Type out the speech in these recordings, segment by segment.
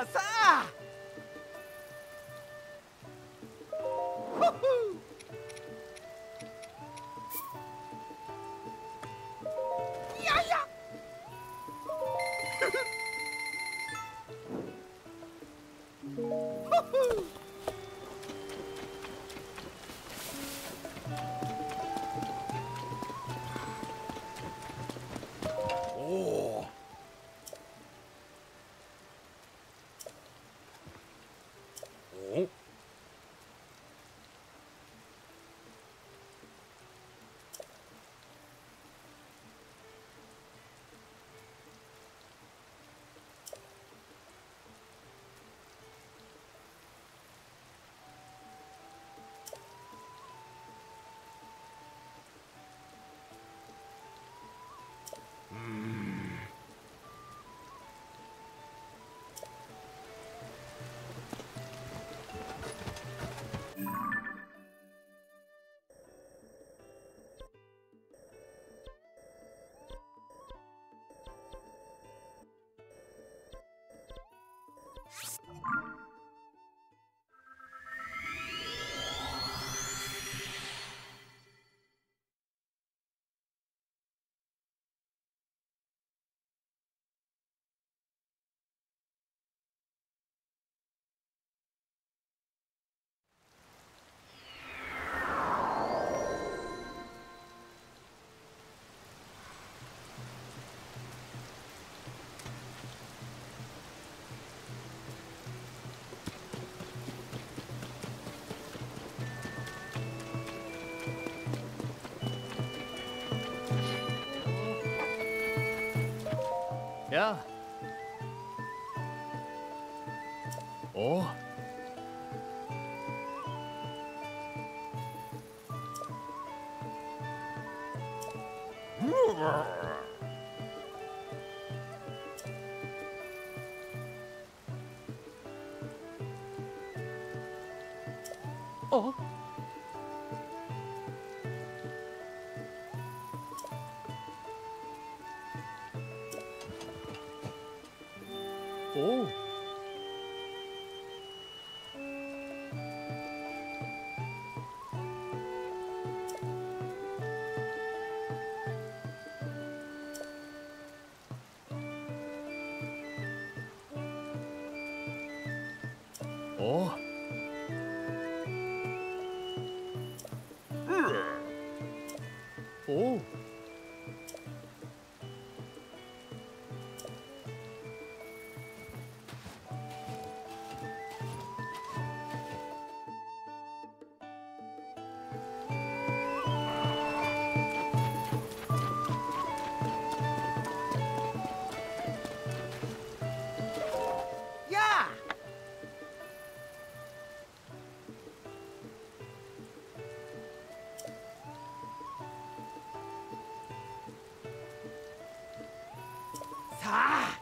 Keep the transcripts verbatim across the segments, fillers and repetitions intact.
あさあ。ほっほー。いやいや。ほっほー。おお。お。うん。やあ。おう。あ。おう。おう。おう。やあ。さあ。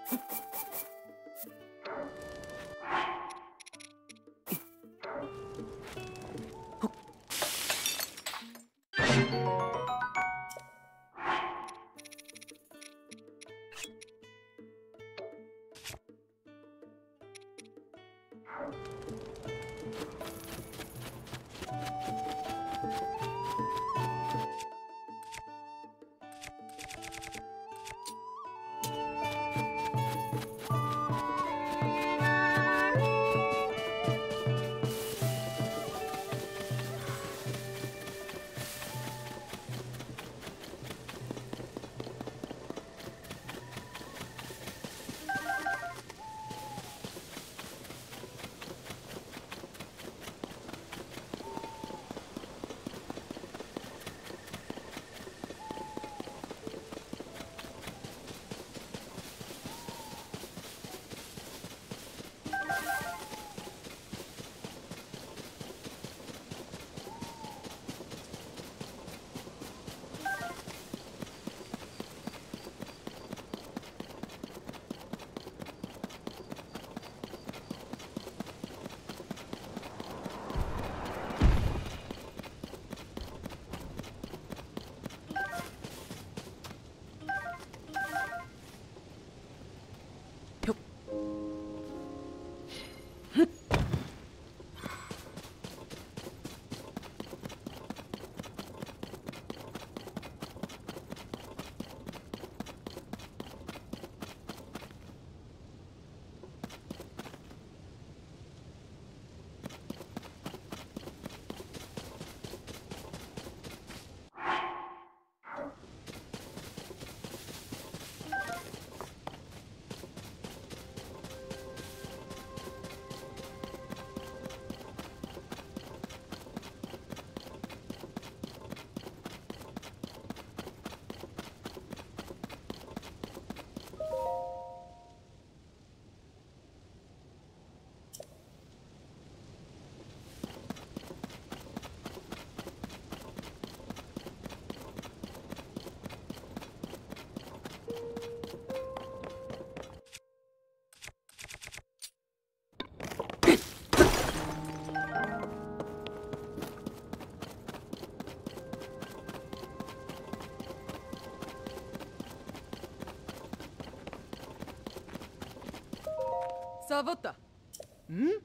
サボった。ん？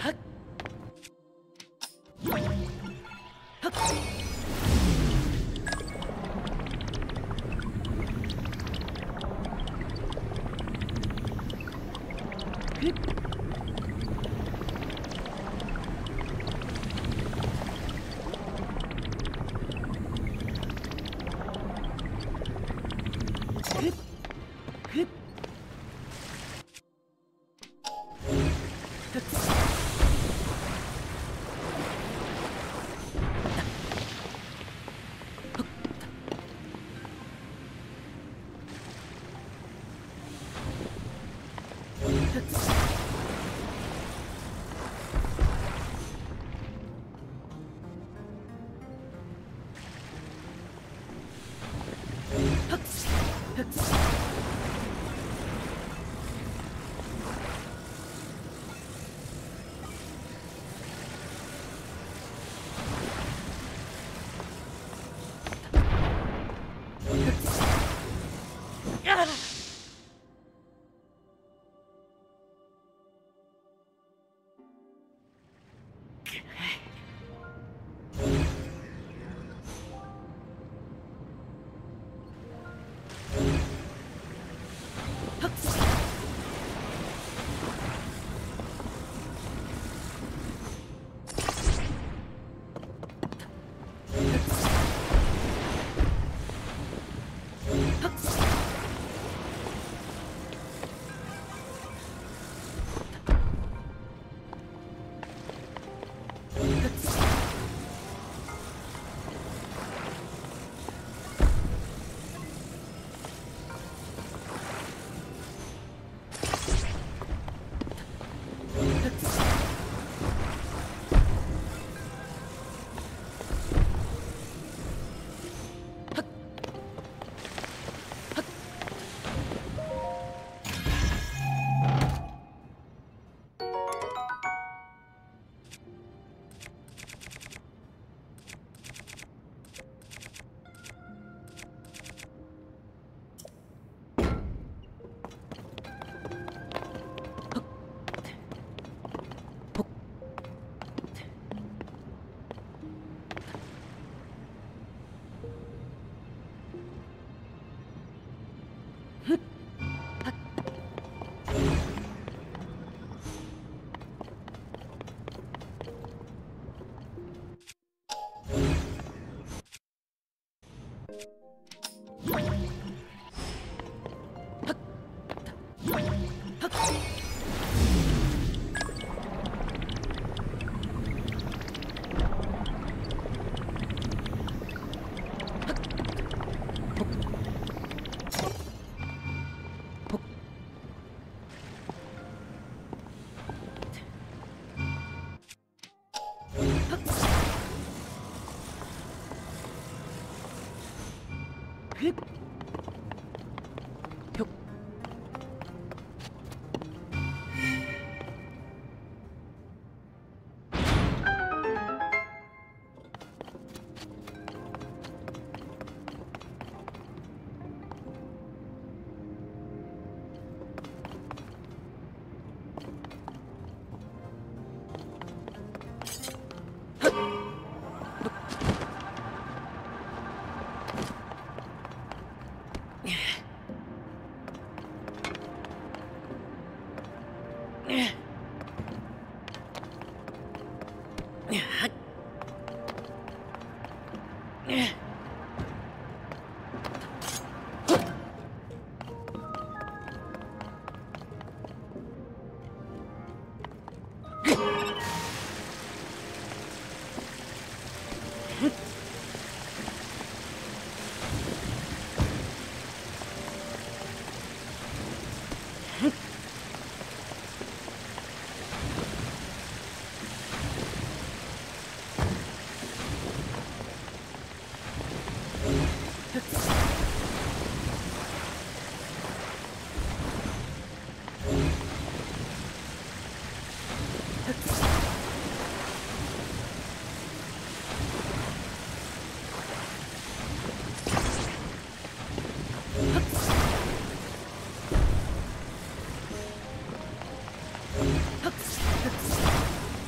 はっ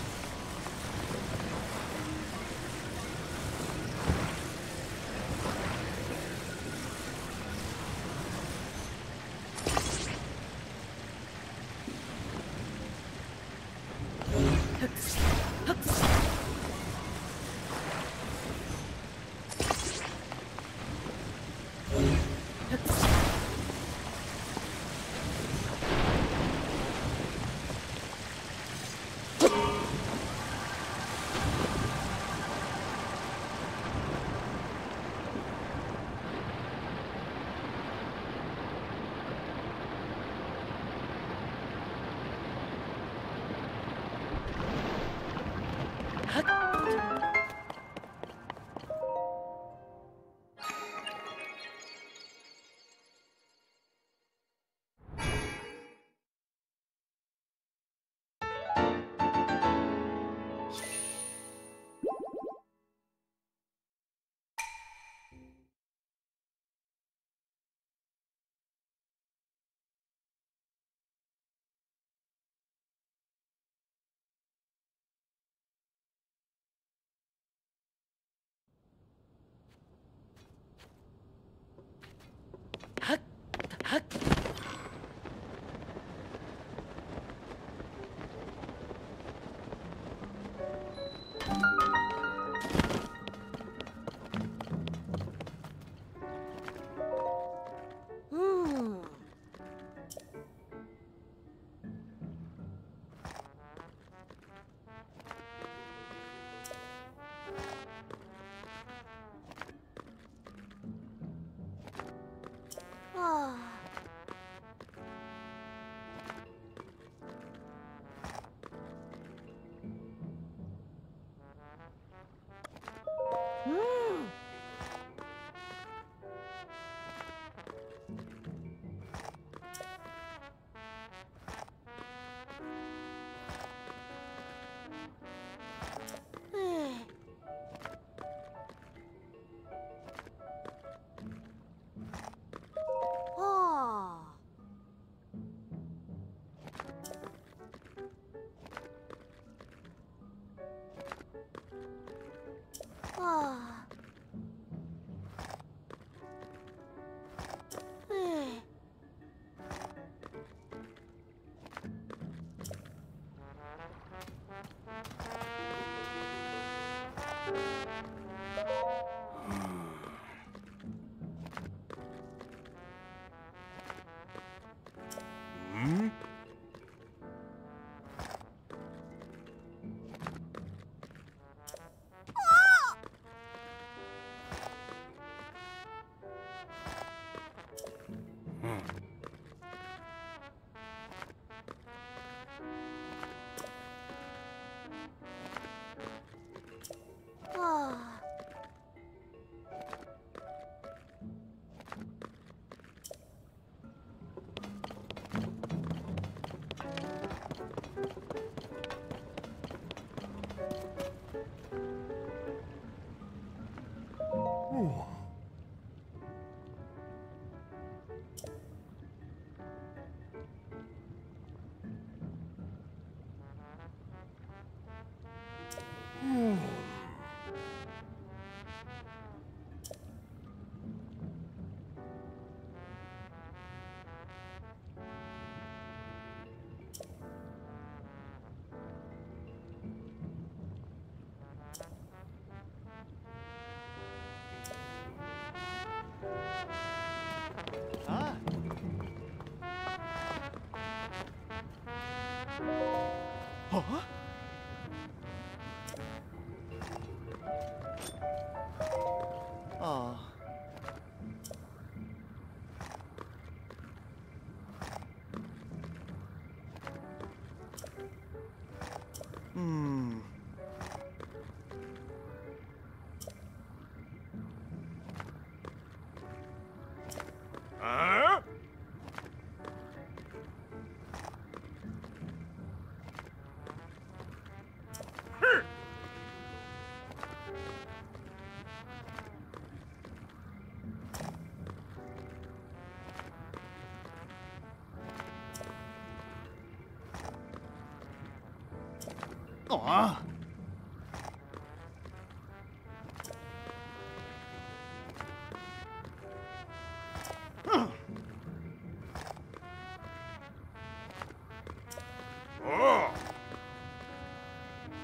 Huh? Oh. Hmm. Huh? Aw. Huh. Oh.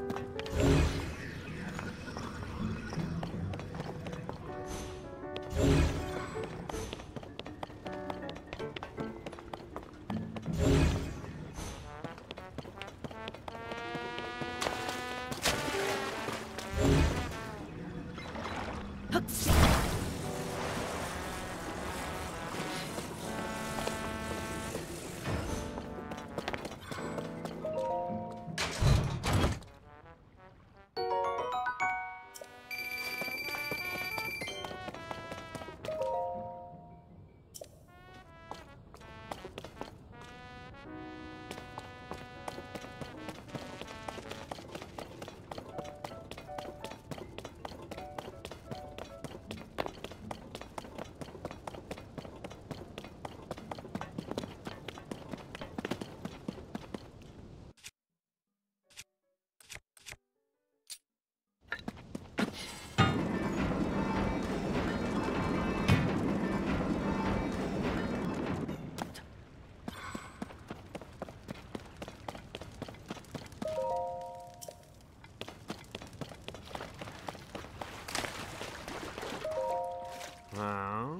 Huh?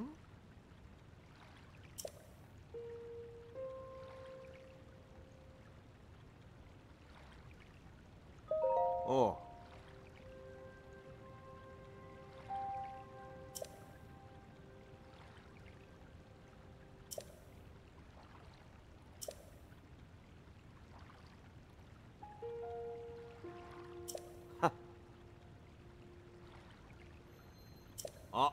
Oh. 아.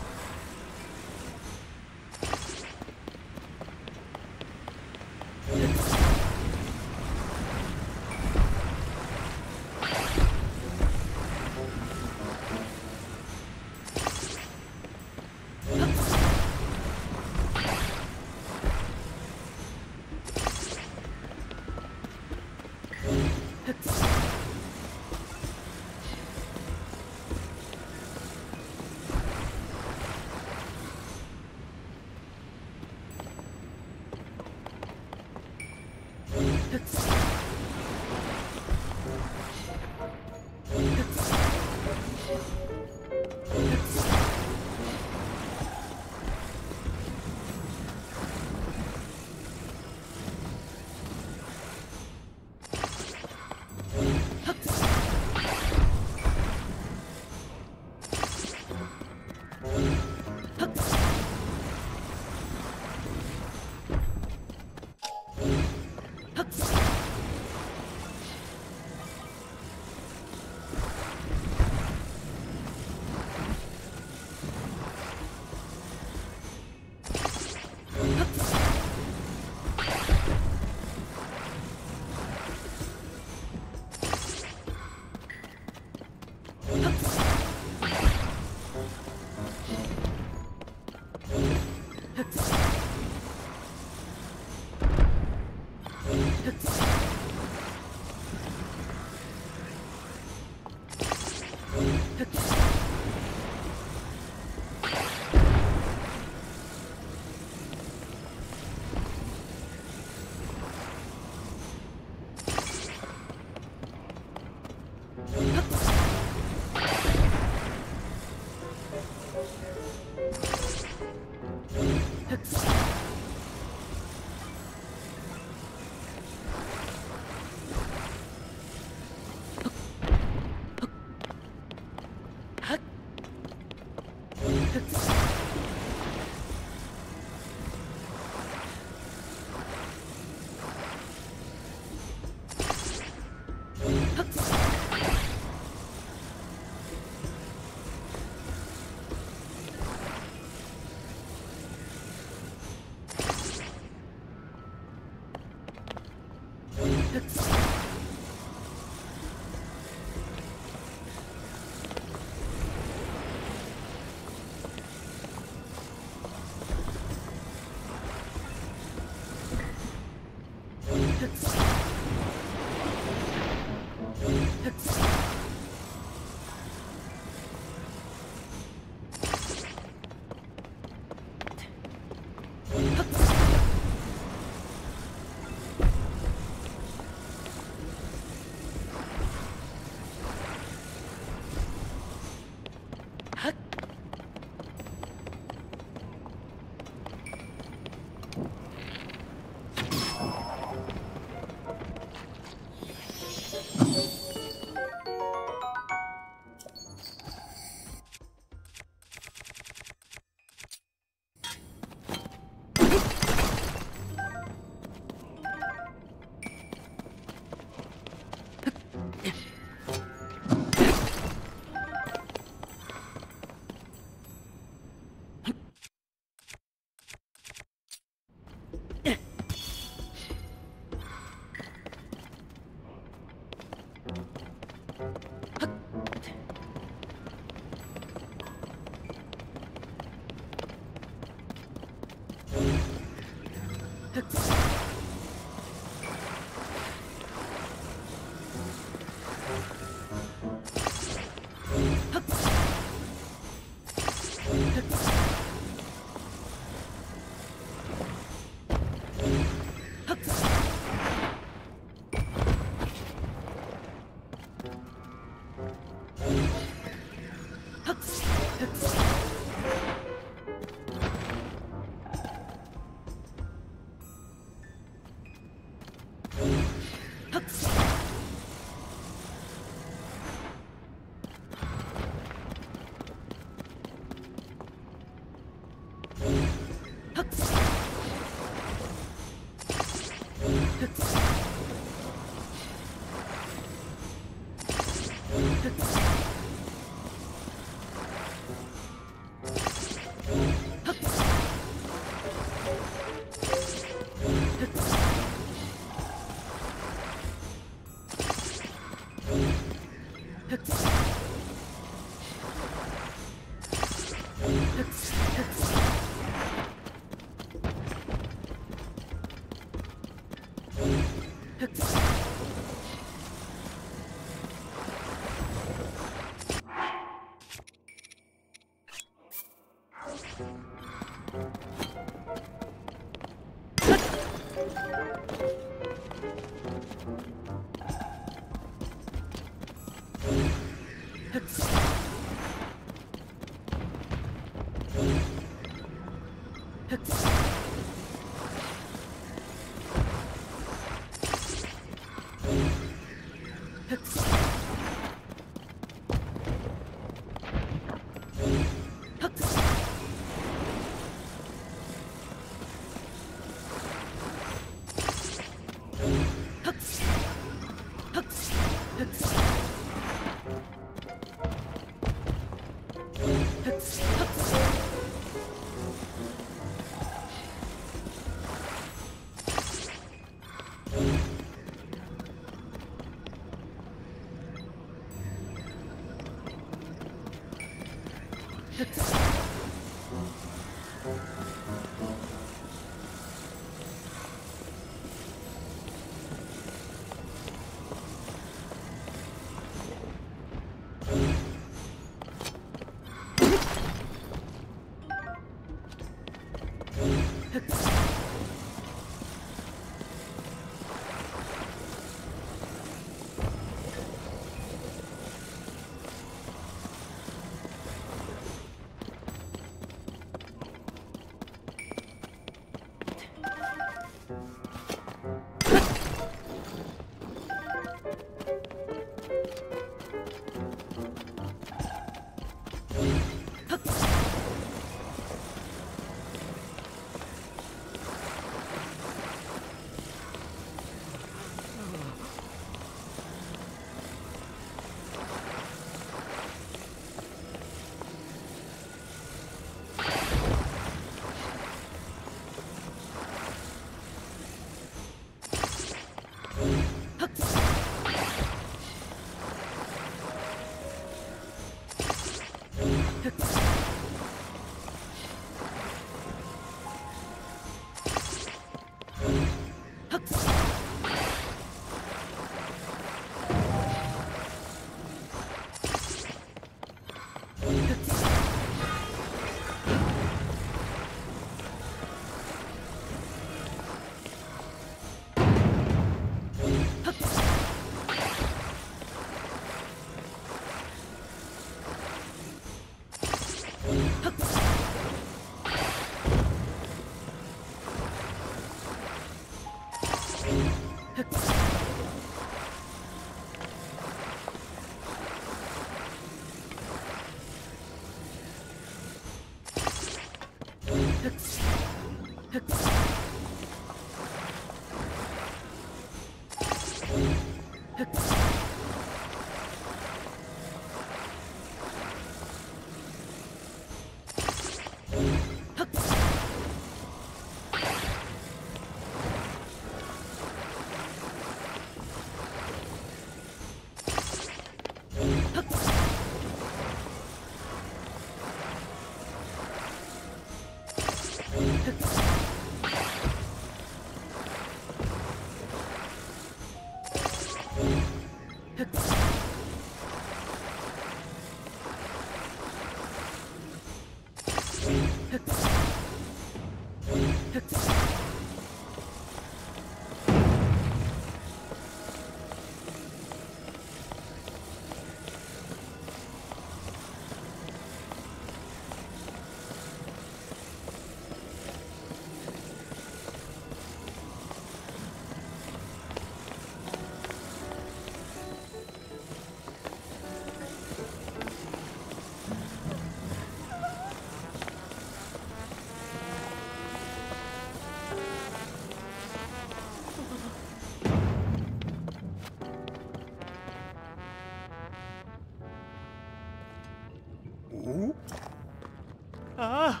ああ。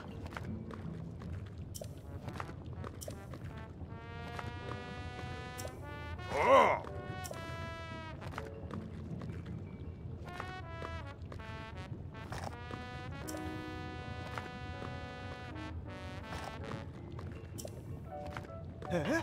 え？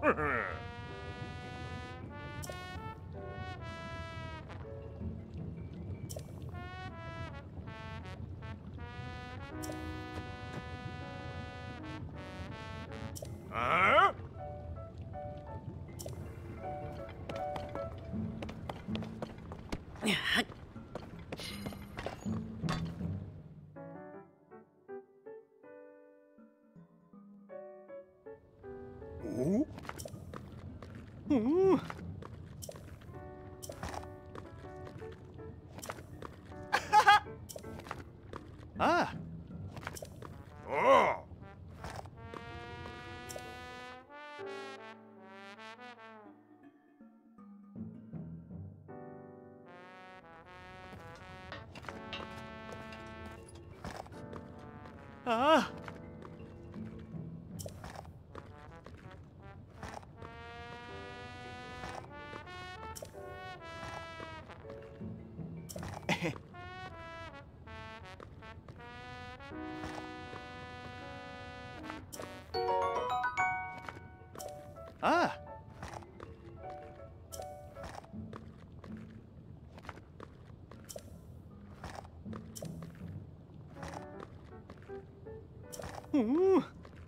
Huh? Oh? Oh? Ah! Oh! Ah! Ah! Oh!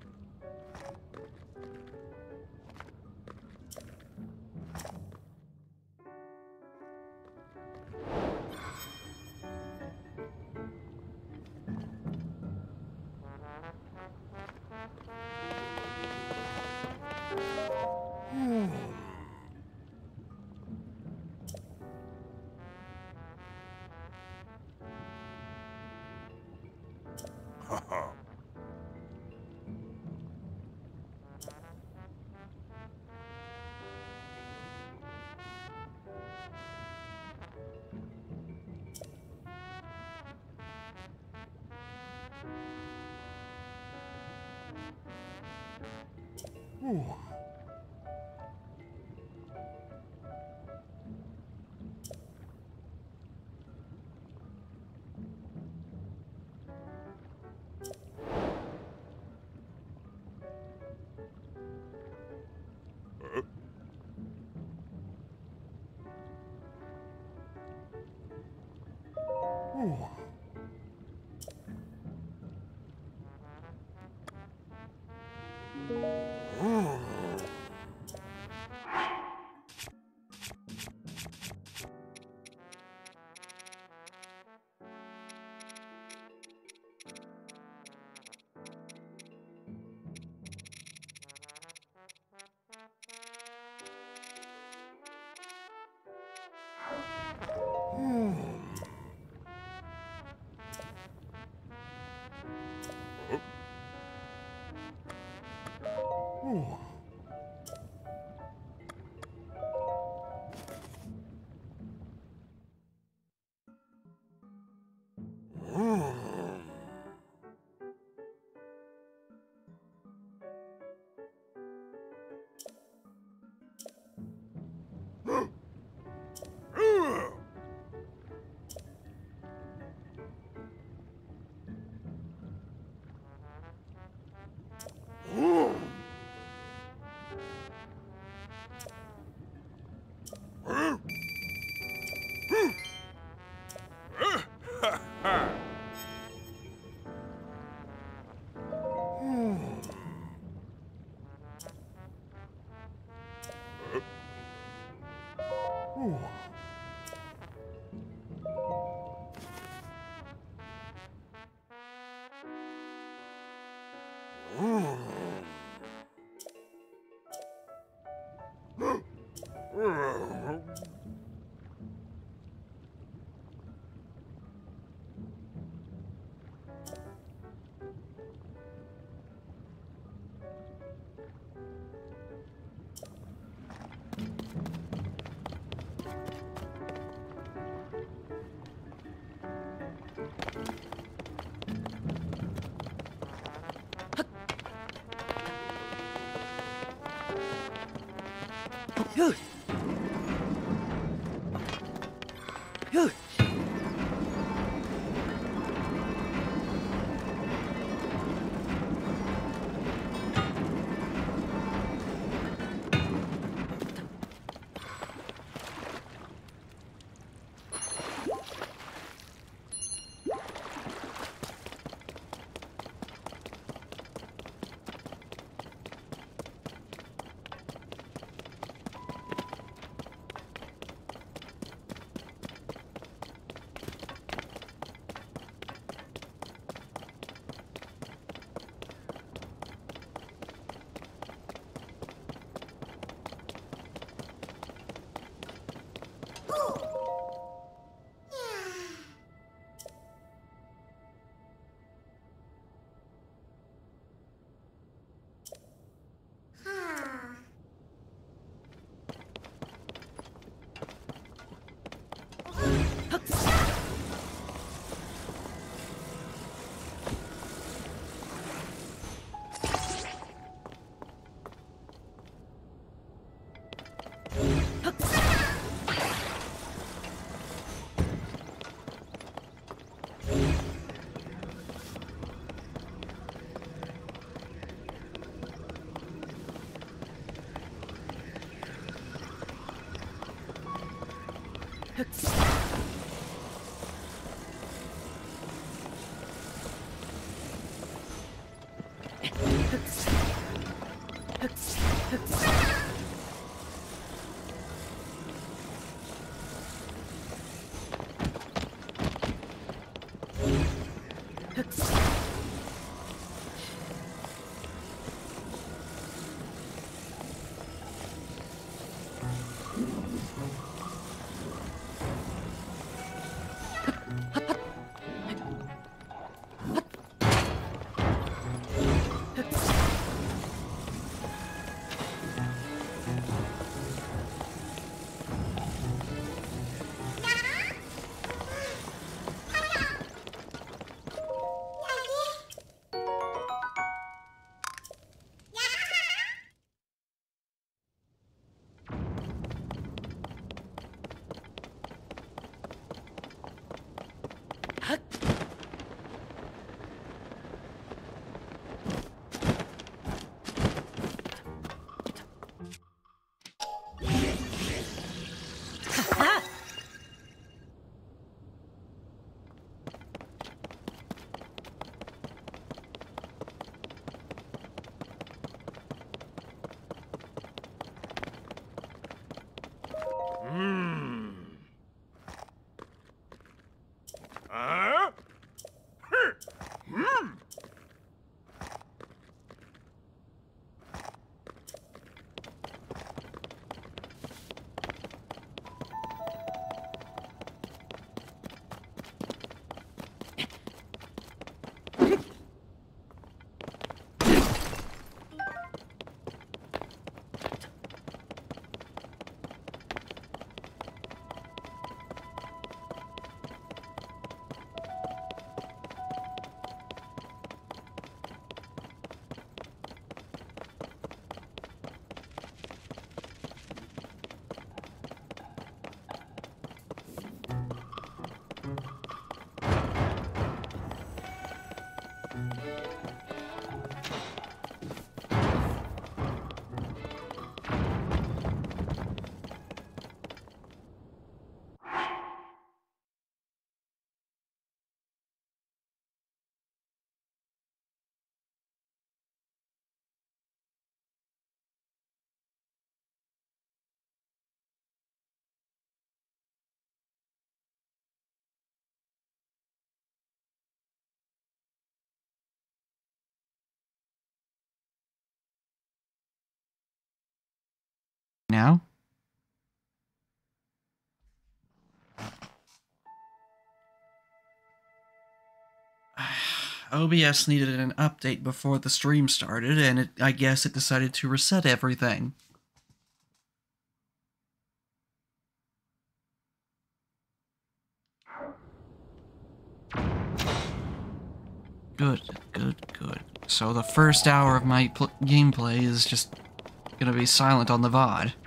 Ooh. Ooh. Ooh. Ooh. Phew. Phew. Huh? Hmm. Now? O B S needed an update before the stream started, and it, I guess it decided to reset everything. Good, good, good. So the first hour of my pl gameplay is just gonna be silent on the V O D.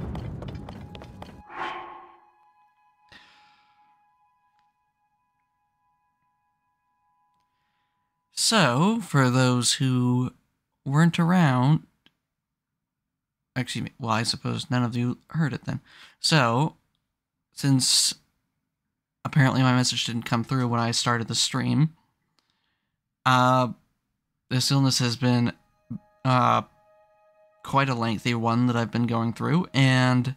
So, for those who weren't around... Excuse me, well, I suppose none of you heard it then. So, since apparently my message didn't come through when I started the stream, uh, this illness has been uh, quite a lengthy one that I've been going through, and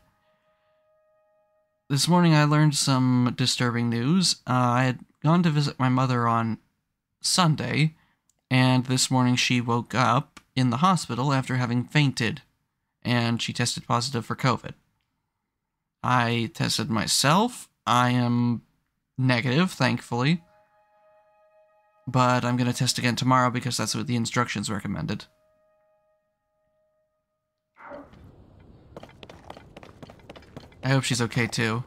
this morning I learned some disturbing news. Uh, I had gone to visit my mother on Sunday, and this morning she woke up in the hospital after having fainted, and she tested positive for COVID. I tested myself. I am negative, thankfully, but I'm going to test again tomorrow because that's what the instructions recommended. I hope she's okay too.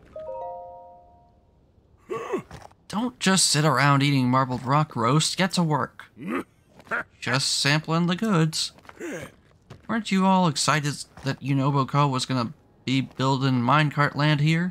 Don't just sit around eating marbled rock roast, get to work. Just sampling the goods. Weren't you all excited that Unobo Co. was gonna be building minecart land here?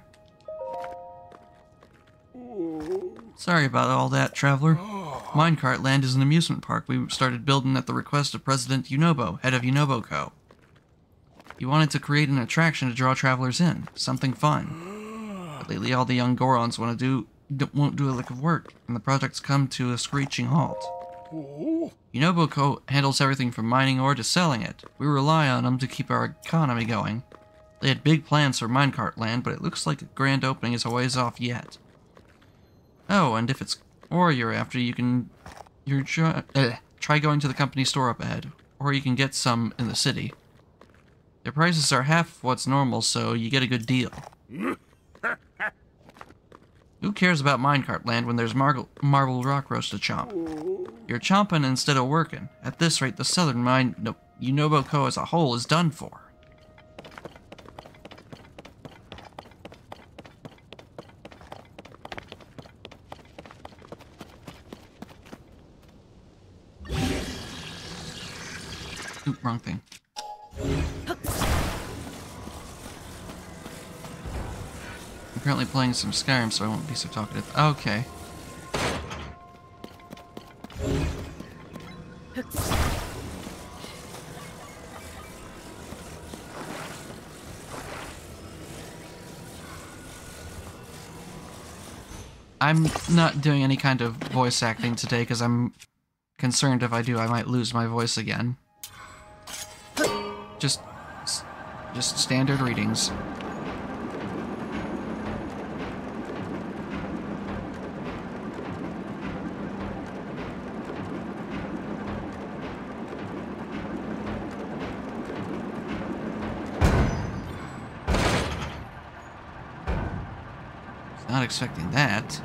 Sorry about all that, traveler. Minecart land is an amusement park we started building at the request of President Unobo, head of Unobo Co. He wanted to create an attraction to draw travelers in, something fun. Lately, all the young Gorons want to do d- won't do a lick of work, and the project's come to a screeching halt. Oh. Unobo Co. handles everything from mining ore to selling it. We rely on them to keep our economy going. They had big plans for minecart land, but it looks like a grand opening is a ways off yet. Oh, and if it's ore you're after, you can you're try, uh, try going to the company store up ahead, or you can get some in the city. Their prices are half of what's normal, so you get a good deal. Who cares about minecart land when there's marble, marble rock roast to chomp? You're chomping instead of working. At this rate, the southern mine, no, Unobo Co. as a whole is done for. Oop, wrong thing. I'm currently playing some Skyrim, so I won't be so talkative. Okay. I'm not doing any kind of voice acting today because I'm concerned if I do, I might lose my voice again. Just, just standard readings. Not expecting that.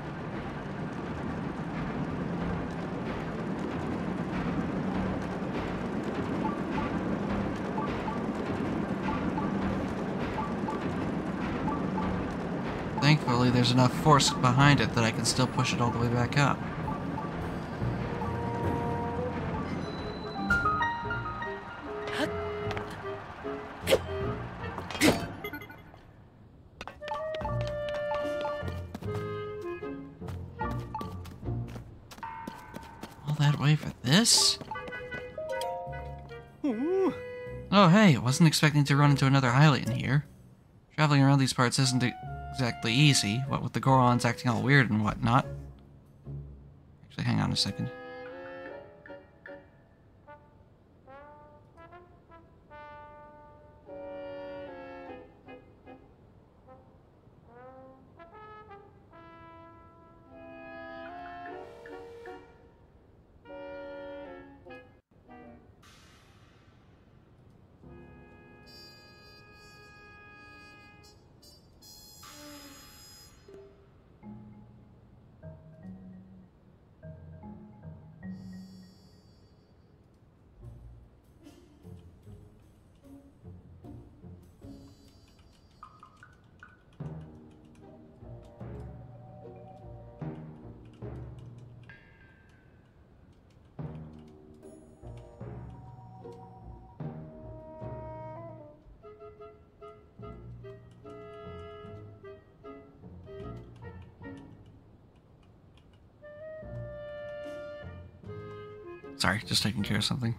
Thankfully, there's enough force behind it that I can still push it all the way back up. All that way for this? Oh hey, wasn't expecting to run into another Hylian here. Traveling around these parts isn't exactly easy, what with the Gorons acting all weird and whatnot. Actually, hang on a second. Sorry, just taking care of something.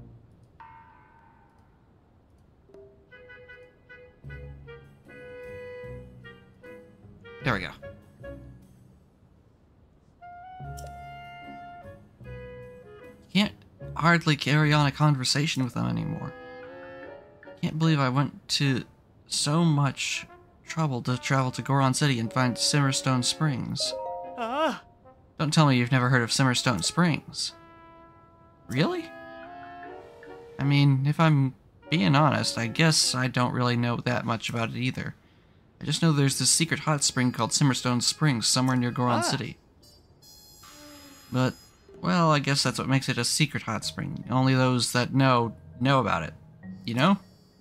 There we go. Can't hardly carry on a conversation with them anymore. Can't believe I went to so much trouble to travel to Goron City and find Simmerstone Springs. Ah. Don't tell me you've never heard of Simmerstone Springs. Really? I mean, if I'm being honest, I guess I don't really know that much about it either. I just know there's this secret hot spring called Simmerstone Springs somewhere near Goron Ah. City. But, well, I guess that's what makes it a secret hot spring. Only those that know, know about it. You know?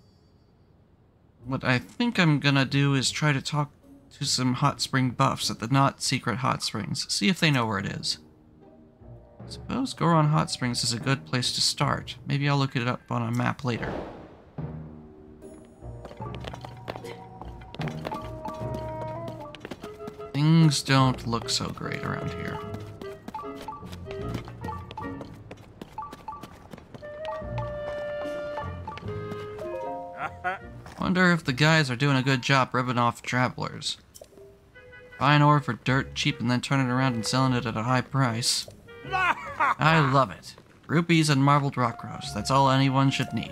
What I think I'm gonna do is try to talk to some hot spring buffs at the not secret hot springs, see if they know where it is. Suppose Goron Hot Springs is a good place to start. Maybe I'll look it up on a map later. Things don't look so great around here. Wonder if the guys are doing a good job ripping off travelers. Buying ore for dirt cheap and then turning it around and selling it at a high price. I love it. Rupees and marbled rock roast. That's all anyone should need.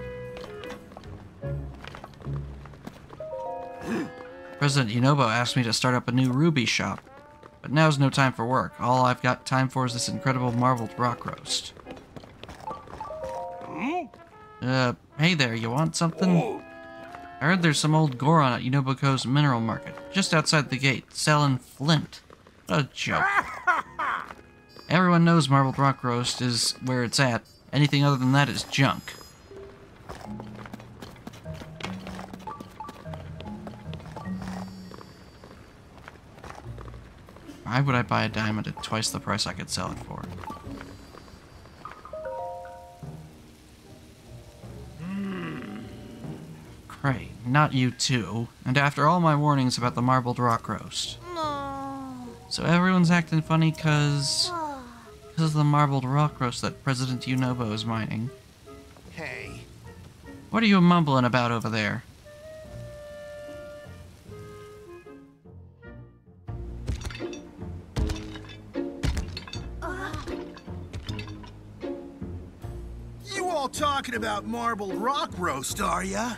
President Yunobo asked me to start up a new ruby shop, but now's no time for work. All I've got time for is this incredible marbled rock roast. Uh, hey there, you want something? I heard there's some old Goron at Yunoboko's mineral market, just outside the gate, selling flint. What a joke. Everyone knows marbled rock roast is where it's at. Anything other than that is junk. Why would I buy a diamond at twice the price I could sell it for? Cray, not you too. And after all my warnings about the marbled rock roast. No. So everyone's acting funny cause... Cause of the marbled rock roast that President Yunobo is mining. Hey. What are you mumbling about over there? You all talking about marbled rock roast, are ya?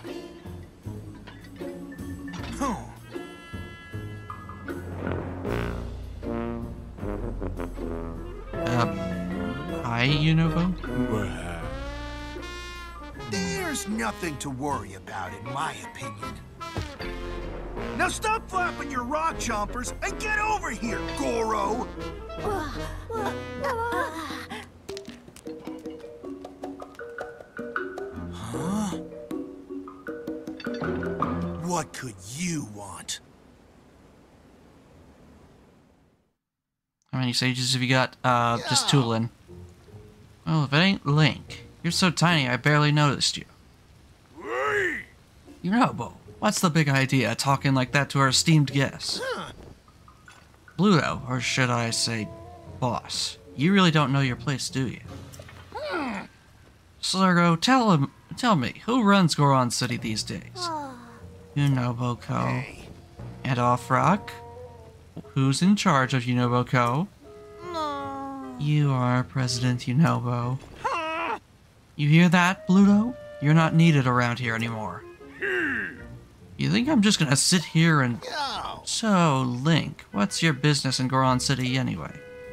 Huh. Uh, hi, Yunobo? There's nothing to worry about, in my opinion. Now stop flapping your rock chompers and get over here, Goro! Huh? What could you want? How many sages have you got? Uh, just Tulin. Well, if it ain't Link. You're so tiny, I barely noticed you. Yunobo, what's the big idea, talking like that to our esteemed guest? Huh. Bluto, or should I say, boss. You really don't know your place, do you? Hmm. Slurgo, tell him, tell me, who runs Goron City these days? Yunobo-ko. Hey. And Off-Rock? Who's in charge of Yunobo-ko? No. You are President Yunobo. You hear that, Bluto? You're not needed around here anymore. You think I'm just gonna sit here and... Yo. So, Link, what's your business in Goron City anyway?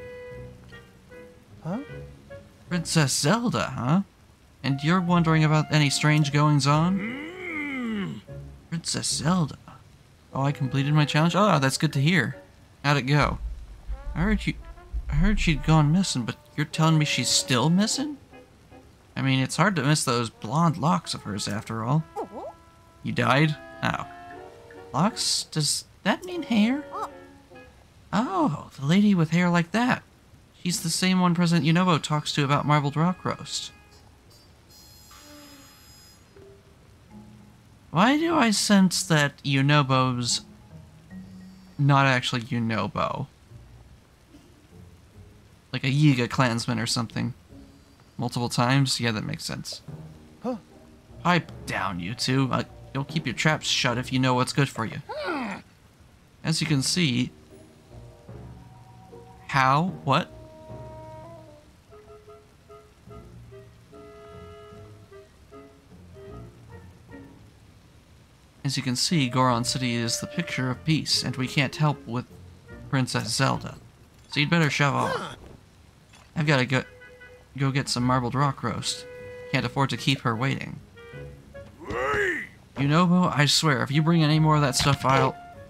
Huh? Princess Zelda, huh? And you're wondering about any strange goings-on? Princess Zelda? Oh, I completed my challenge? Oh, that's good to hear. How'd it go? I heard you... I heard she'd gone missing, but you're telling me she's still missing? I mean, it's hard to miss those blonde locks of hers, after all. You died? Oh. Locks? Does that mean hair? Oh, the lady with hair like that. She's the same one President Yunobo talks to about marbled rock roast. Why do I sense that Yunobo's not actually Yunobo? Like a Yiga clansman or something. Multiple times? Yeah, that makes sense. Huh. Pipe down, you two. Uh, you'll keep your traps shut if you know what's good for you. As you can see... How? What? As you can see, Goron City is the picture of peace, and we can't help with Princess Zelda. So you'd better shove off. I've gotta go... Go get some marbled rock roast. Can't afford to keep her waiting. Yunobo, I swear, if you bring any more of that stuff, I'll...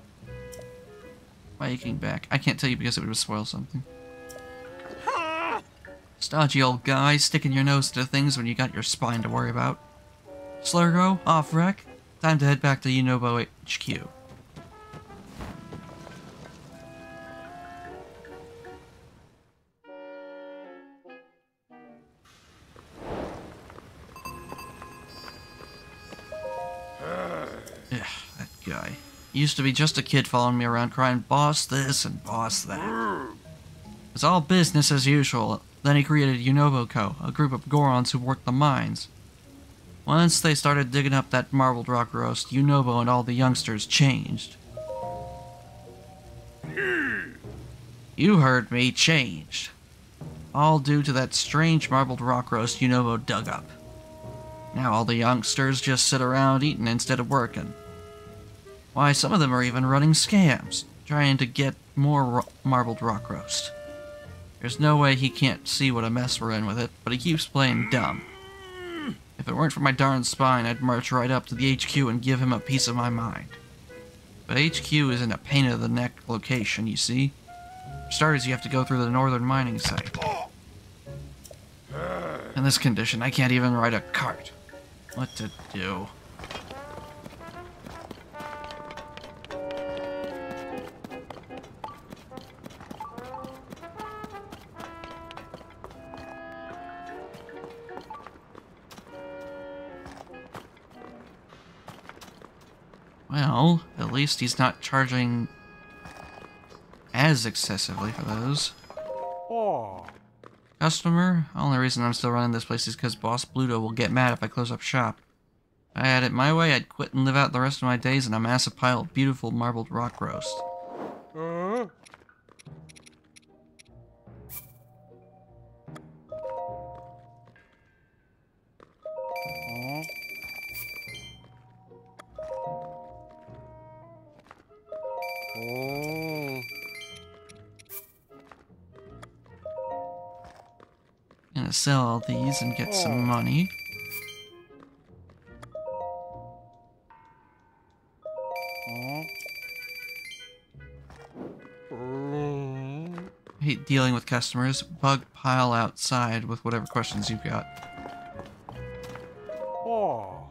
Waking back. I can't tell you because it would spoil something. Stodgy old guy, sticking your nose to things when you got your spine to worry about. Slurgo, off wreck. Time to head back to Yunobo H Q. Ugh, that guy. He used to be just a kid following me around crying, boss this and boss that. It's all business as usual. Then he created Yunobo-ko, a group of Gorons who worked the mines. Once they started digging up that marbled rock roast, Yunobo and all the youngsters changed. You heard me, changed. All due to that strange marbled rock roast Unovo dug up. Now all the youngsters just sit around eating instead of working. Why, some of them are even running scams, trying to get more ro marbled rock roast. There's no way he can't see what a mess we're in with it, but he keeps playing dumb. If it weren't for my darn spine, I'd march right up to the H Q and give him a piece of my mind. But H Q is in a pain-in-the-neck location, you see. For starters, you have to go through the northern mining site. In this condition, I can't even ride a cart. What to do? Well, at least he's not charging as excessively for those. Oh. Customer, only reason I'm still running this place is because Boss Bluto will get mad if I close up shop. If I had it my way, I'd quit and live out the rest of my days in a massive pile of beautiful marbled rock roast. Uh. Oh. Gonna sell all these and get some money. Hate dealing with customers. Bug pile outside with whatever questions you've got. Oh.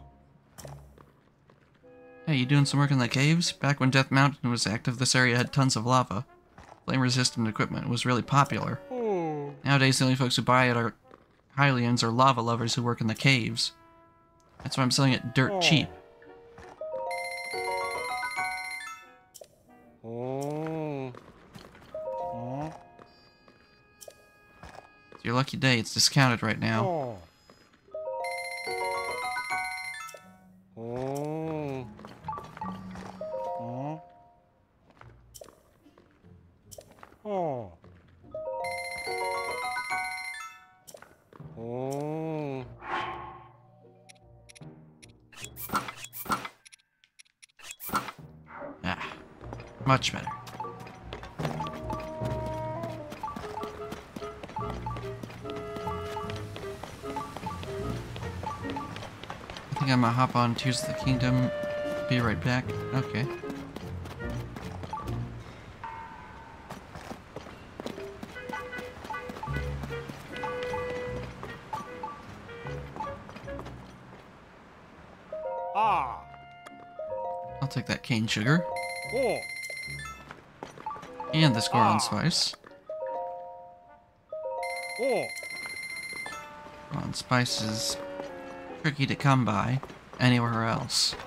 Hey, you doing some work in the caves? Back when Death Mountain was active, this area had tons of lava. Flame-resistant equipment was really popular. Oh. Nowadays, the only folks who buy it are Hylians or lava lovers who work in the caves. That's why I'm selling it dirt cheap. Oh. Oh. It's your lucky day. It's discounted right now. Oh. Oh. Oh. Oh. Oh. Ah, much better. I think I'm gonna hop on Tears of the Kingdom. Be right back. Okay. Ah. I'll take that cane sugar. Oh. And this Goron Ah. spice. Oh. Goron spice is tricky to come by anywhere else.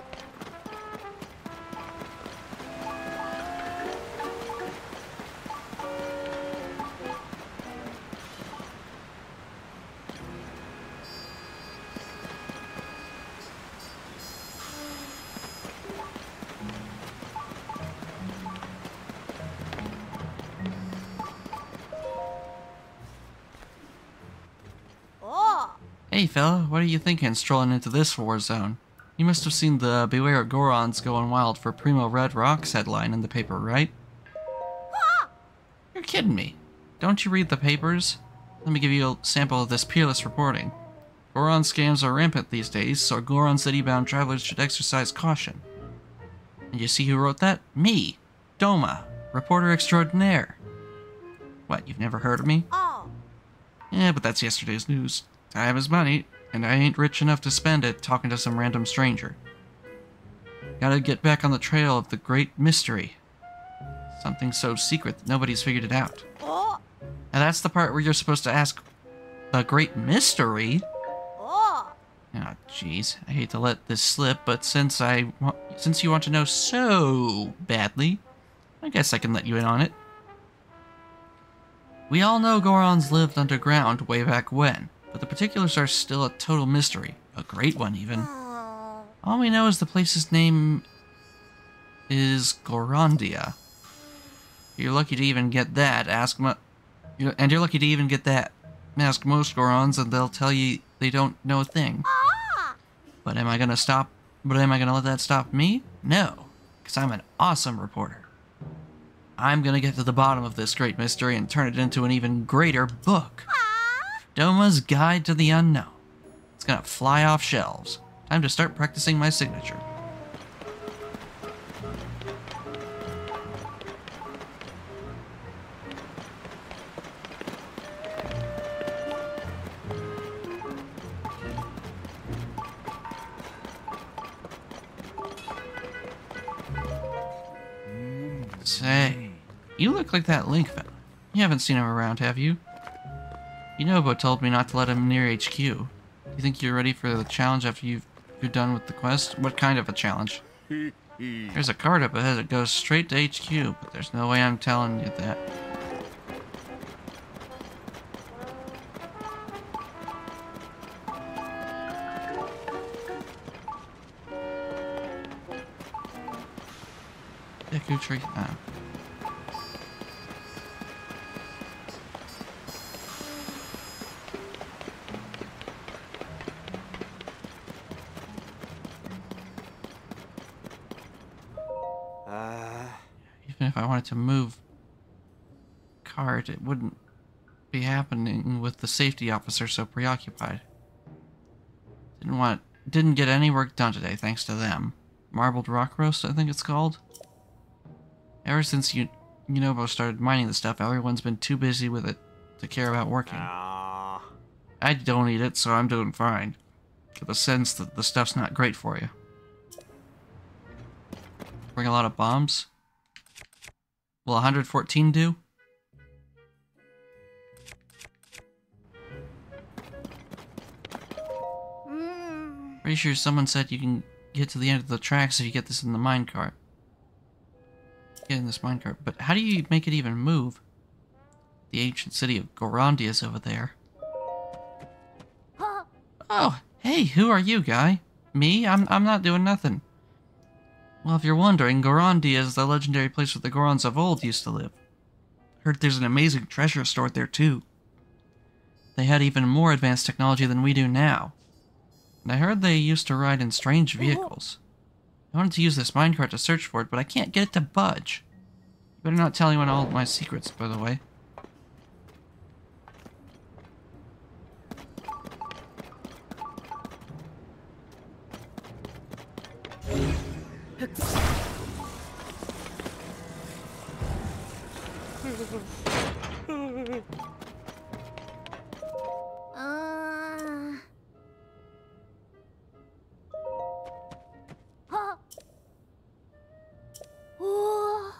Oh. Hey fella, what are you thinking strolling into this war zone? You must have seen the Beware Gorons Going Wild for Primo Red Rocks headline in the paper, right? You're kidding me. Don't you read the papers? Let me give you a sample of this peerless reporting. Goron scams are rampant these days, so Goron City-bound travelers should exercise caution. And you see who wrote that? Me! Doma, reporter extraordinaire. What, you've never heard of me? Oh. Yeah, but that's yesterday's news. Time is money, and I ain't rich enough to spend it talking to some random stranger. Gotta get back on the trail of the great mystery. Something so secret that nobody's figured it out. Oh. And that's the part where you're supposed to ask, the great mystery? Oh. Oh, jeez. I hate to let this slip, but since I wa- since you want to know so badly, I guess I can let you in on it. We all know Gorons lived underground way back when, but the particulars are still a total mystery. A great one, even. Oh. All we know is the place's name is Gorondia. You're lucky to even get that. Ask mo- you're, and you're lucky to even get that. Ask most Gorons, and they'll tell you they don't know a thing. Ah! But am I gonna stop? But am I gonna let that stop me? No, because I'm an awesome reporter. I'm gonna get to the bottom of this great mystery and turn it into an even greater book. Ah! Doma's Guide to the Unknown. It's gonna fly off shelves. Time to start practicing my signature. Say, you look like that Link fella. You haven't seen him around, have you? Yunobo told me not to let him near H Q. Do you think you're ready for the challenge after you've, you're done with the quest? What kind of a challenge? There's a card up ahead that goes straight to H Q, but there's no way I'm telling you that. Deku tree. Oh. Uh, Even if I wanted to move cart, it wouldn't be happening with the safety officer so preoccupied. Didn't want, didn't get any work done today thanks to them. Marbled rock roast, I think it's called. Ever since you, Yunobo started mining the stuff, everyone's been too busy with it to care about working. ah. I don't eat it, so I'm doing fine. Get the sense that the stuff's not great for you. Bring a lot of bombs? Will one hundred fourteen do? Mm. Pretty sure someone said you can get to the end of the tracks if you get this in the minecart. Get in this minecart, but how do you make it even move? The ancient city of Gorondia is over there. Huh. Oh, hey, who are you, guy? Me? I'm I'm not doing nothing. Well, if you're wondering, Gorondia is the legendary place where the Gorons of old used to live. Heard there's an amazing treasure stored there, too. They had even more advanced technology than we do now. And I heard they used to ride in strange vehicles. I wanted to use this minecart to search for it, but I can't get it to budge. You better not tell anyone all my secrets, by the way. Uh. Huh. Ooh.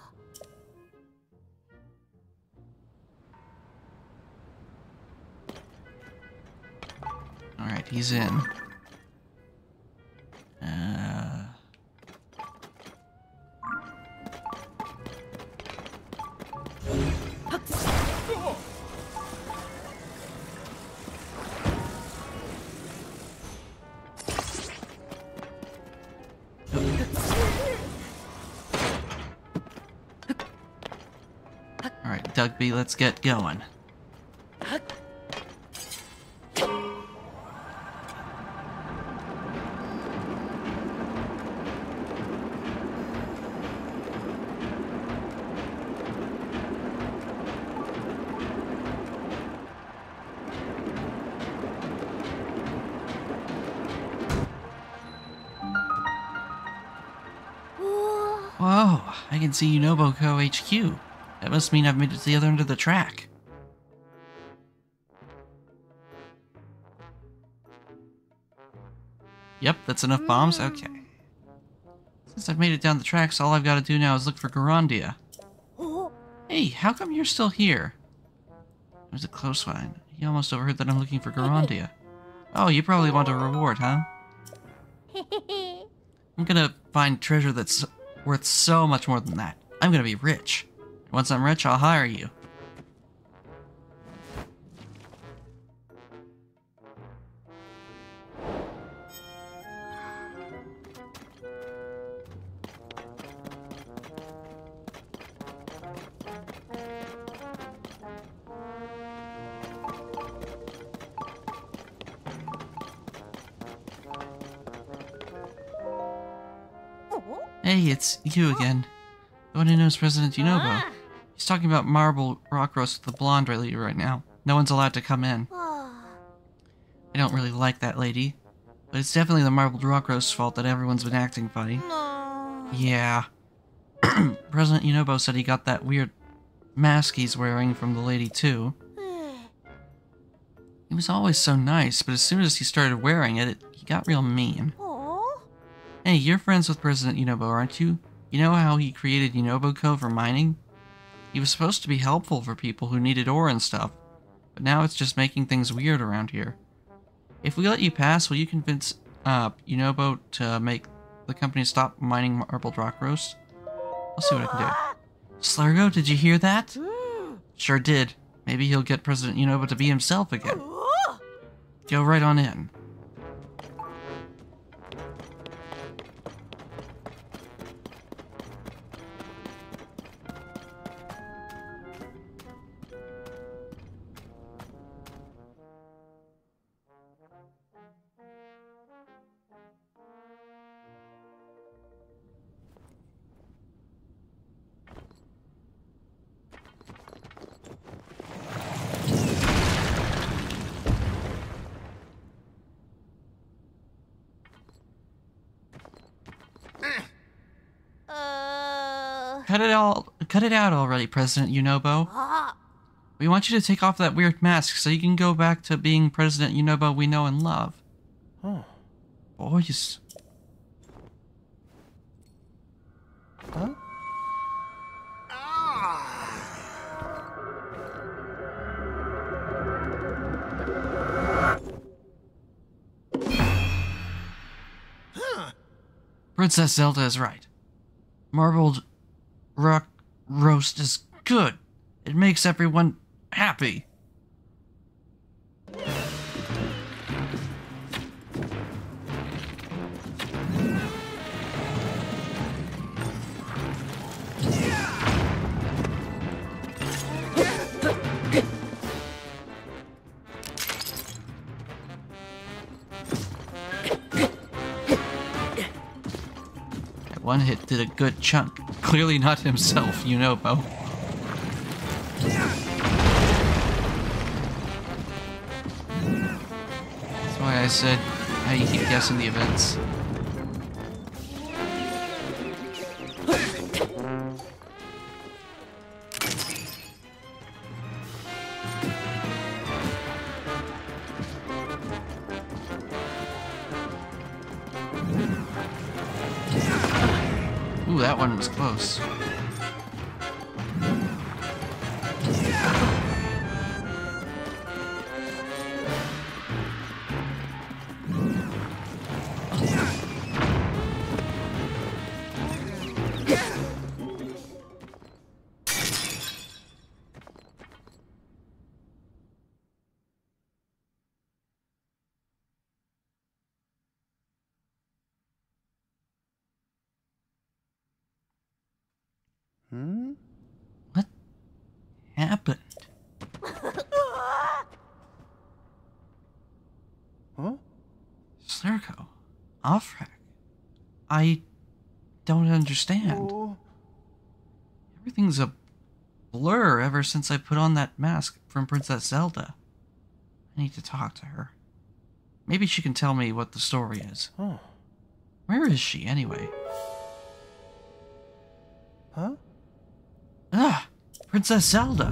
Alright, he's in. Uh... Alright, Dugby, let's get going. Ooh. Whoa, I can see Yunobo Co. H Q. That must mean I've made it to the other end of the track. Yep, that's enough bombs? Okay. Since I've made it down the tracks, all I've got to do now is look for Gorondia. Ooh. Hey, how come you're still here? It was a close one. You almost overheard that I'm looking for Gorondia. Oh, you probably want a reward, huh? I'm gonna find treasure that's worth so much more than that. I'm gonna be rich. Once I'm rich, I'll hire you. Hey, it's you again. The one who knows President Yunobo. He's talking about Marble Rock Roast with the blonde lady right now. No one's allowed to come in. I don't really like that lady. But it's definitely the Marble Rock Roast's fault that everyone's been acting funny. Yeah. President Yunobo said he got that weird mask he's wearing from the lady too. He was always so nice, but as soon as he started wearing it, it he got real mean. Hey, you're friends with President Yunobo, aren't you? You know how he created Yunobo Co. for mining? He was supposed to be helpful for people who needed ore and stuff, but now it's just making things weird around here. If we let you pass, will you convince uh, Yunobo to make the company stop mining Marbled Rock Roast? I'll see what I can do. Slurgo, did you hear that? Sure did. Maybe he'll get President Yunobo to be himself again. Go right on in. Cut it all, cut it out already, President Yunobo. We want you to take off that weird mask so you can go back to being President Yunobo we know and love. Oh. Boys. Huh? Princess Zelda is right. Marbled Rock Roast is good. It makes everyone happy. One hit did a good chunk. Clearly not himself, Yunobo. That's why I said how you keep guessing the events. Ooh, that one was close. Hmm? What happened? Huh? Slurgo, Offrek, I don't understand. Oh. Everything's a blur ever since I put on that mask from Princess Zelda. I need to talk to her. Maybe she can tell me what the story is. Oh. Where is she, anyway? Huh? Ah! Princess Zelda!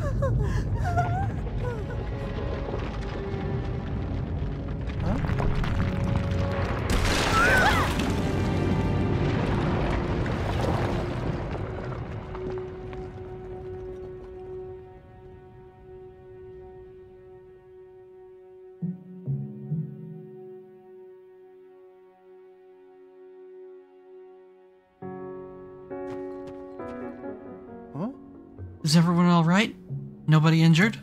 Huh? Huh? Is everyone alright? Nobody injured?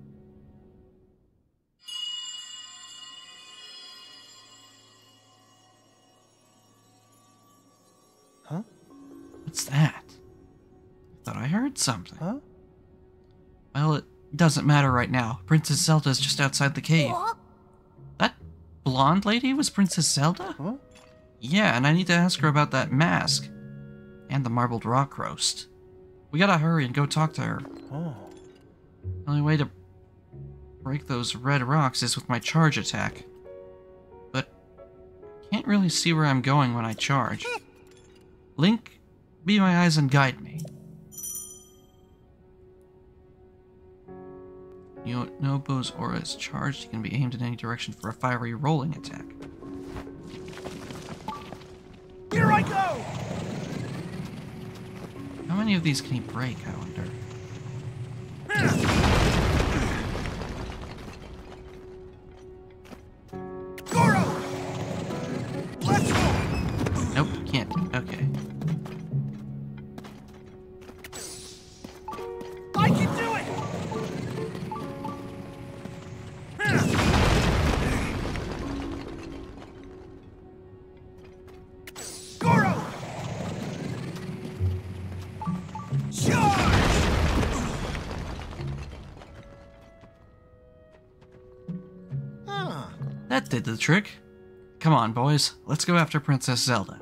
Huh? What's that? I thought I heard something. Huh? Well, it doesn't matter right now. Princess Zelda's just outside the cave. That blonde lady was Princess Zelda? Huh? Yeah, and I need to ask her about that mask. And the marbled rock roast. We gotta hurry and go talk to her. Oh. The only way to break those red rocks is with my charge attack. But I can't really see where I'm going when I charge. Link, be my eyes and guide me. Yonobo's aura is charged. He can be aimed in any direction for a fiery rolling attack. Here I go! How many of these can he break, I wonder? Goro! Let's go! Nope, can't. Okay. I can do it! Goro! Charge! Huh. That did the trick. Come on, boys. Let's go after Princess Zelda.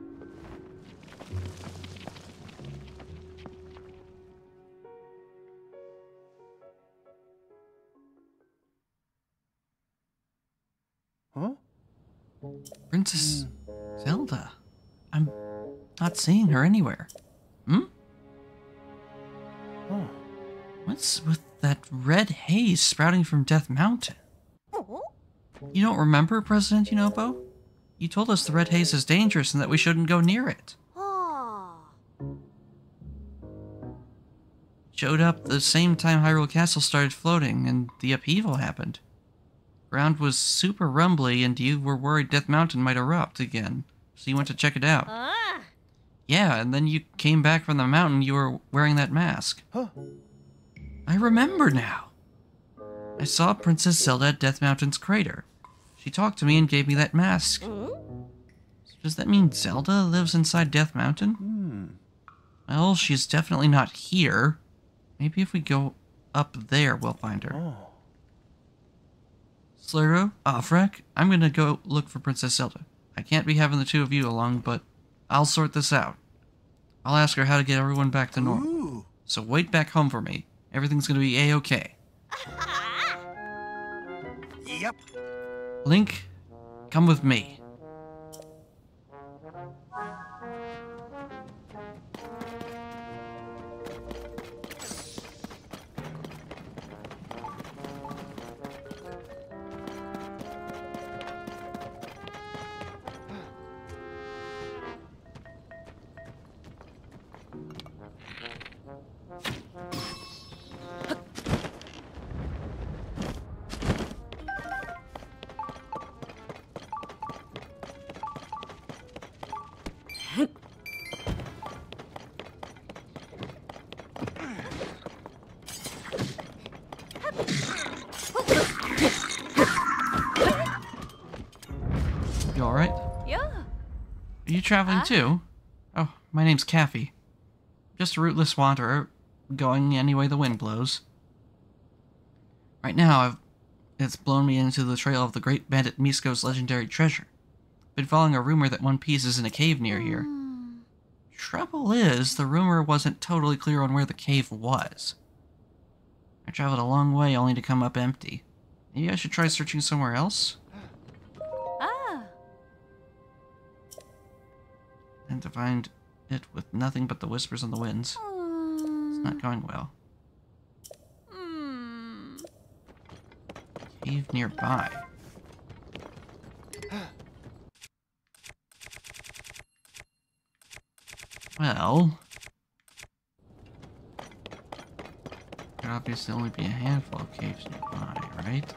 Huh? Princess Zelda? I'm not seeing her anywhere. Hmm? Oh. What's with that red haze sprouting from Death Mountain? Oh. You don't remember, President Yonobo? You told us the red haze is dangerous and that we shouldn't go near it. Ah. Showed up the same time Hyrule Castle started floating and the upheaval happened. Ground was super rumbly and you were worried Death Mountain might erupt again, so you went to check it out. Ah. Yeah, and then you came back from the mountain, you were wearing that mask. Huh. I remember now. I saw Princess Zelda at Death Mountain's crater. She talked to me and gave me that mask. Mm. Does that mean Zelda lives inside Death Mountain? Hmm. Well, she's definitely not here. Maybe if we go up there, we'll find her. Oh. Slurgo, Afrek, I'm gonna go look for Princess Zelda. I can't be having the two of you along, but I'll sort this out. I'll ask her how to get everyone back to normal. Ooh. So wait back home for me. Everything's gonna be A-okay. Yep. Link, come with me. You alright? Yeah. Are you traveling Huh? too? Oh, my name's Caffey. Just a rootless wanderer, going any way the wind blows. Right now, I've, it's blown me into the trail of the great bandit Misko's legendary treasure. Been following a rumor that One Piece is in a cave near here. Trouble is, the rumor wasn't totally clear on where the cave was. I traveled a long way only to come up empty. Maybe I should try searching somewhere else? Ah. And to find it with nothing but the whispers on the winds. It's not going well. Hmm. Cave nearby. Well, there'd obviously only be a handful of caves nearby, right?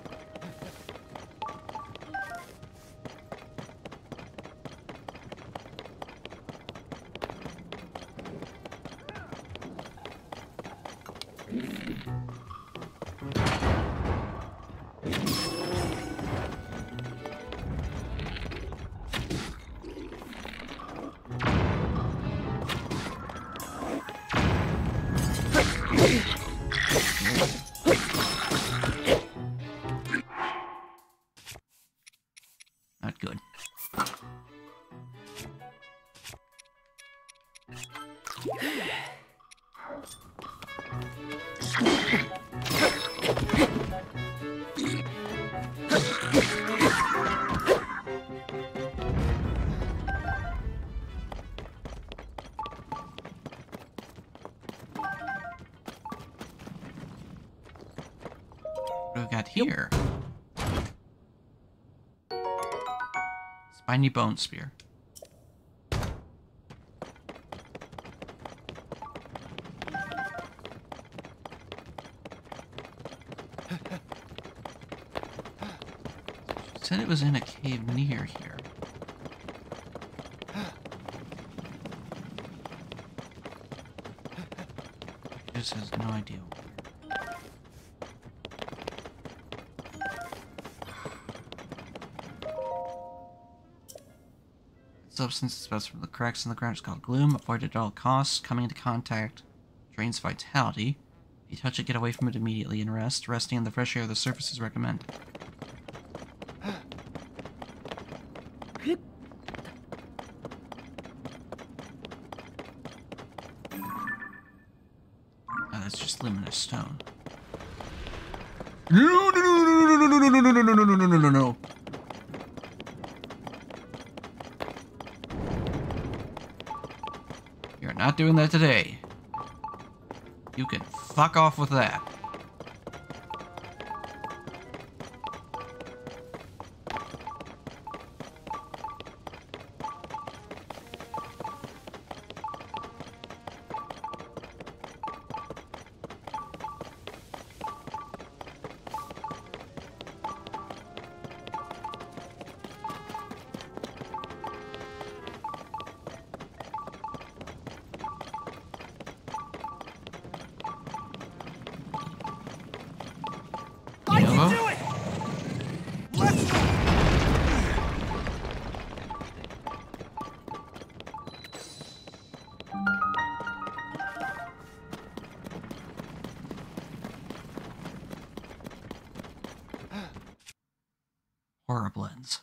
What do we got here? Spiny bone spear. Said it was in a cave near here. Just has no idea where. Substance spouts from the cracks in the ground is called gloom. Avoid it at all costs. Coming into contact drains vitality. If you touch it, get away from it immediately and rest. Resting in the fresh air of the surface is recommended. Oh, that's just luminous stone. No, no, no, no, no, no, no, no, no, no, no, no, no, no, no. You're not doing that today. You can fuck off with that. Horror blends.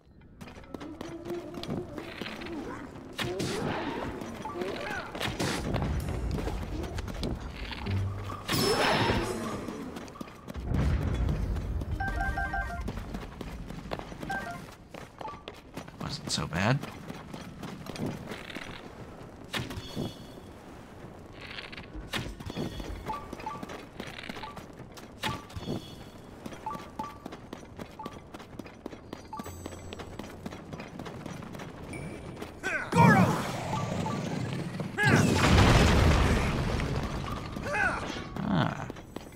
Wasn't so bad. Ah.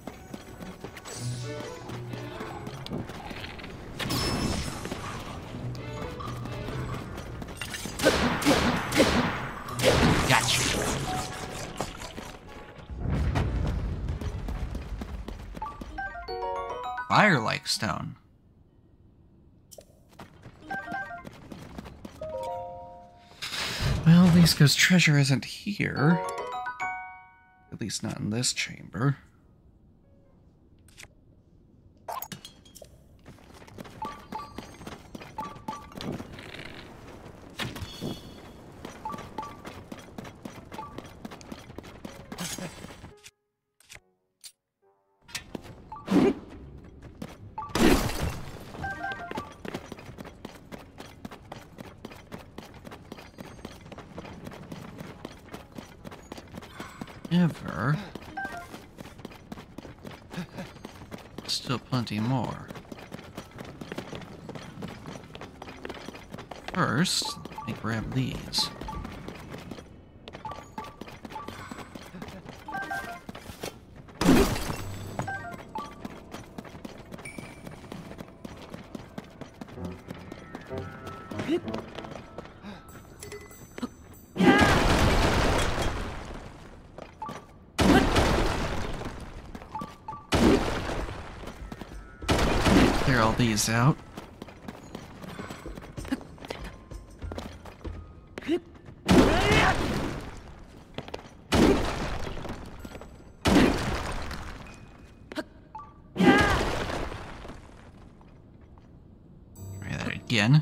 Gotcha. Fire-like stone. Well, at least because treasure isn't here. At least not in this chamber. Ever. Still plenty more. First, let me grab these. Clear all these out. Try that again.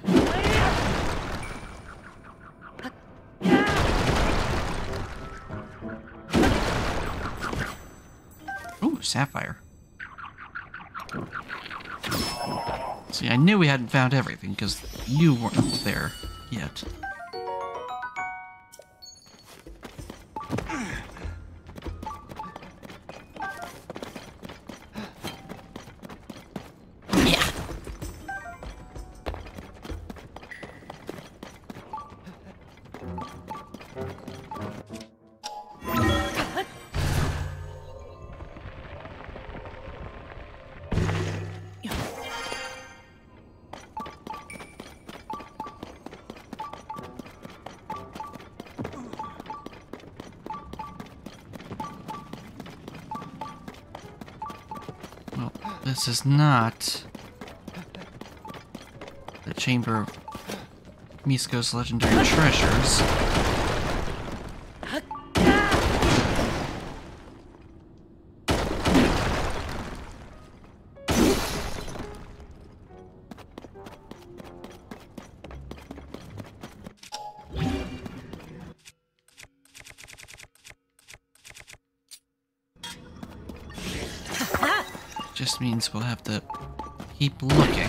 sapphire. See, I knew we hadn't found everything because you weren't there yet. Well, this is not the Chamber of Misko's legendary treasures. Just means we'll have to keep looking.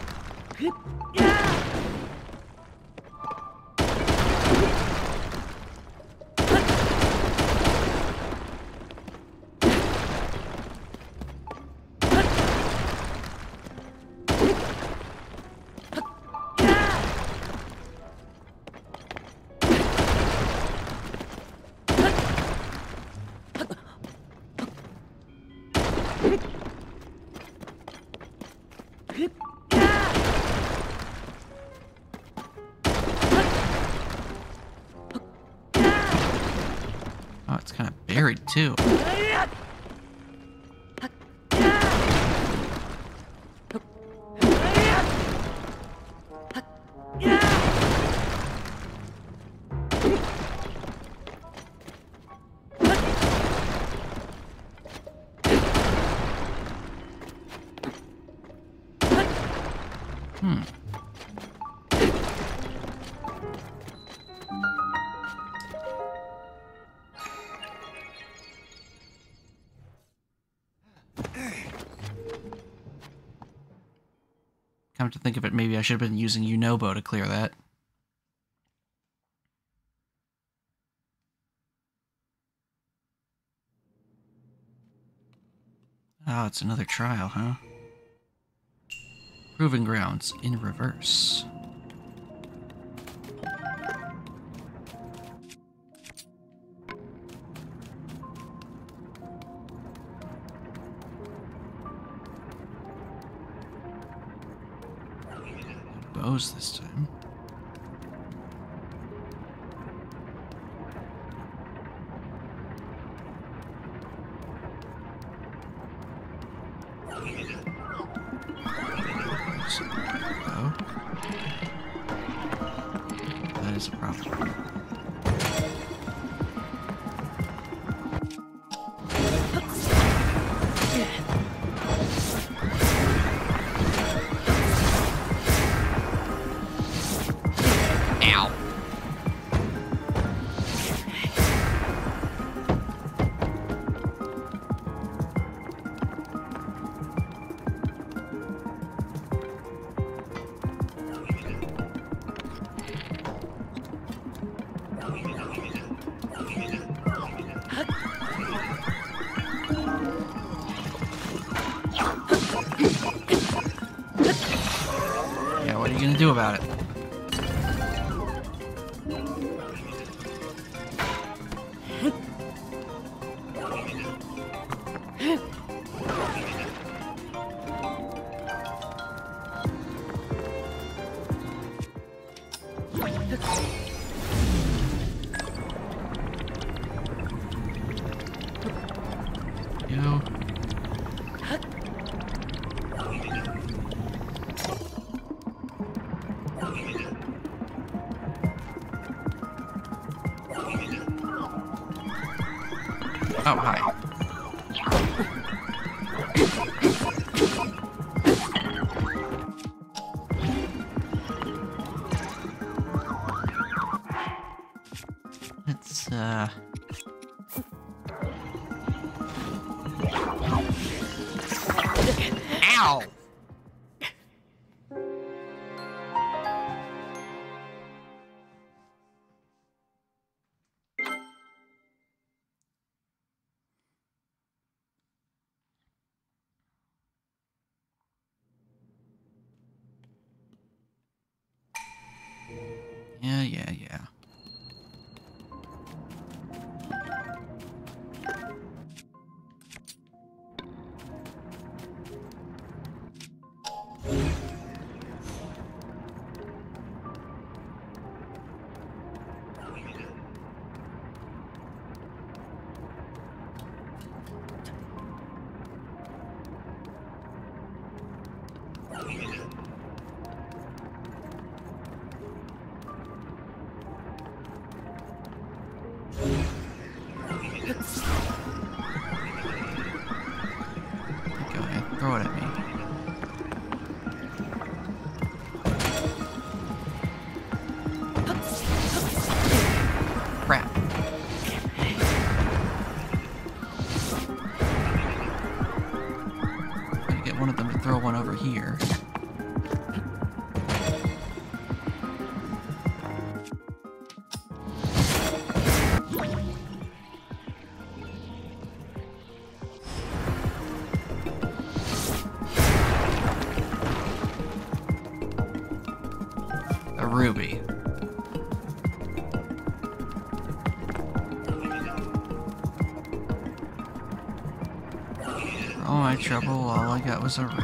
Oh, it's kind of buried too. Hmm. Come to think of it, maybe I should have been using Unobo to clear that. Oh, it's another trial, huh? Proving grounds in reverse. Bows this time. Oh. That is a problem. Ow. Yeah, what are you gonna do about it? Yo. Oh, hi. Let's, uh... Ow! Yeah, yeah, yeah. Go ahead, throw it at me. Crap. I'm gonna get one of them to throw one over here. A ruby. For all my trouble, all I got was a ruby.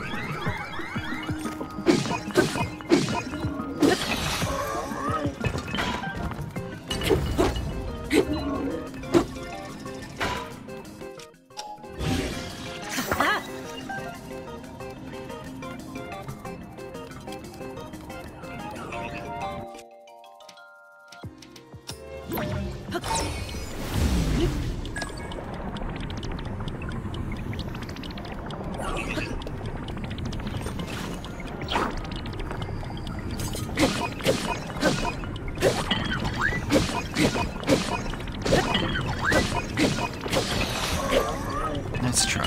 Let's try.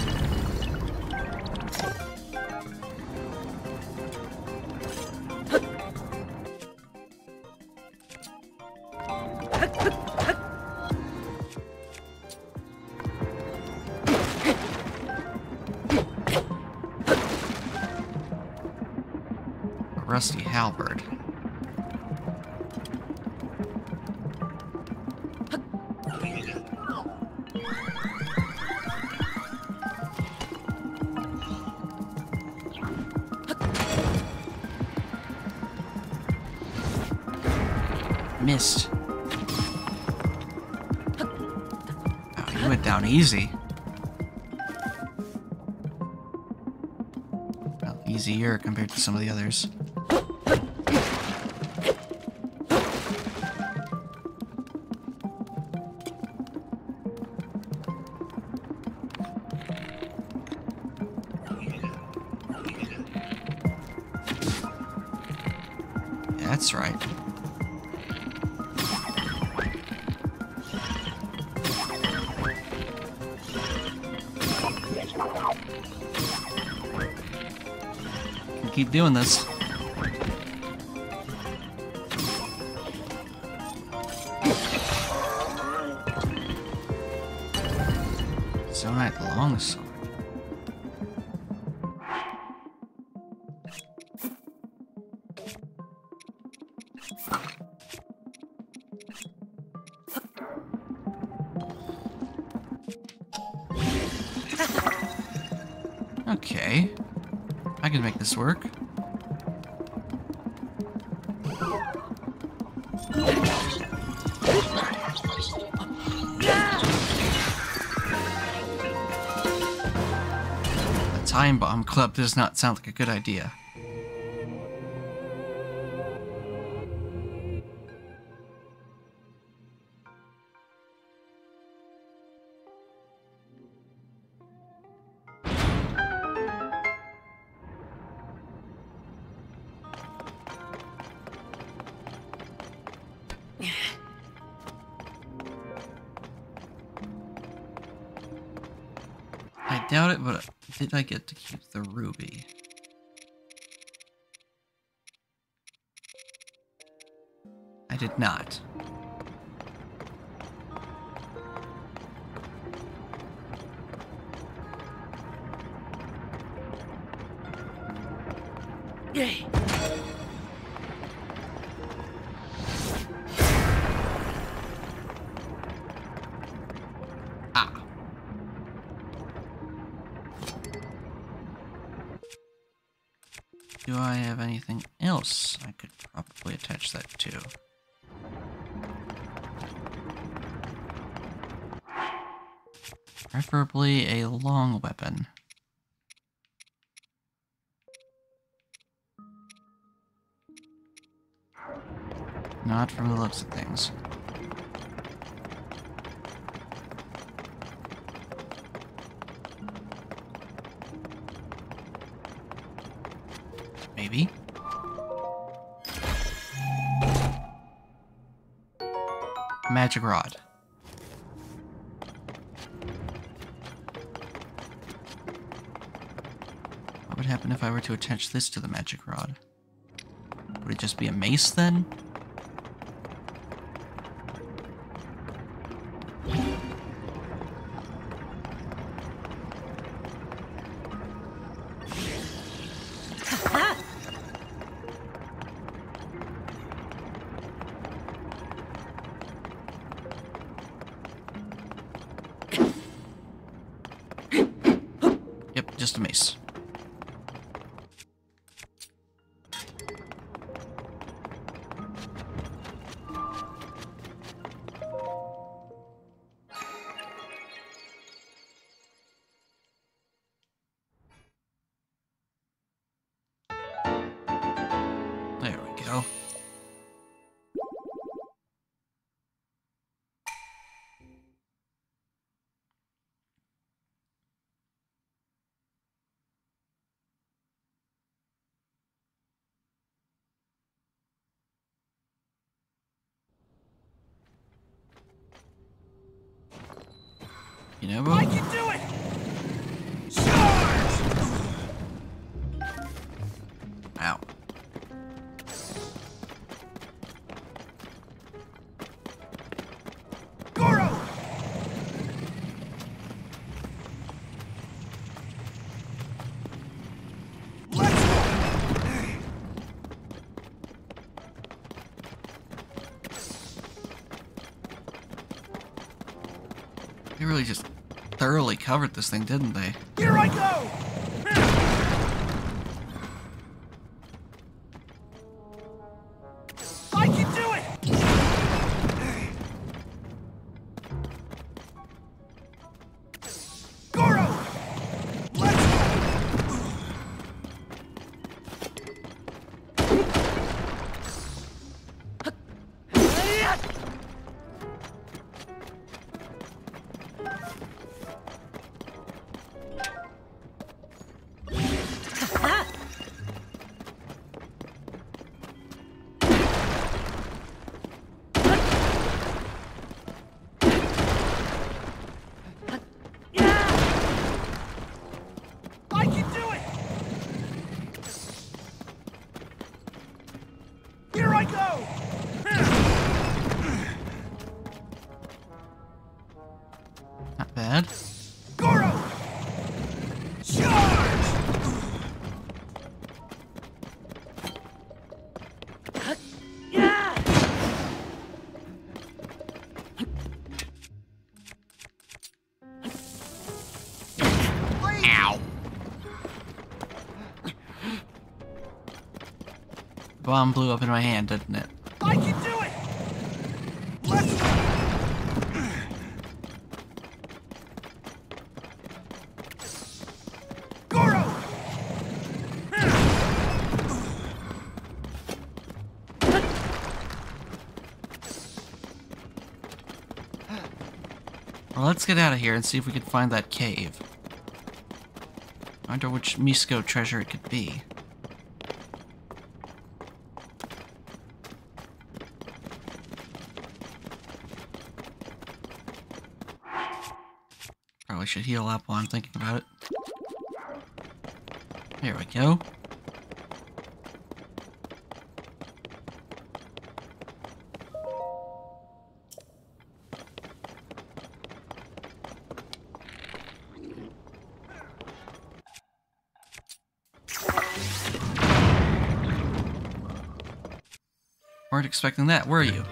A rusty halberd. Missed. Oh, you went down easy. Well, easier compared to some of the others. Yeah, that's right. Keep doing this. So night longsword. Okay. I can make this work. A time bomb club does not sound like a good idea. doubt it, but did I get to keep the ruby? I did not. Yay! Ah. Do I have anything else I could probably attach that to? Preferably a long weapon. Not from the looks of things. Maybe. Magic rod. What would happen if I were to attach this to the magic rod? Would it just be a mace then? Yep, just a mace. There we go. You know I what? can do it! Charge! Ow. Goro! Let's go! They really just thoroughly covered this thing, didn't they? Here I go! I can do it! Goro! Let's go! I can do it! Here I go! Not bad. Goro! Charge! Ow. The bomb blew up in my hand, didn't it? I can do it! Let's go! Goro! Well, let's get out of here and see if we can find that cave. I wonder which Misko treasure it could be. Probably should heal up while I'm thinking about it. Here we go. Weren't expecting that, were you?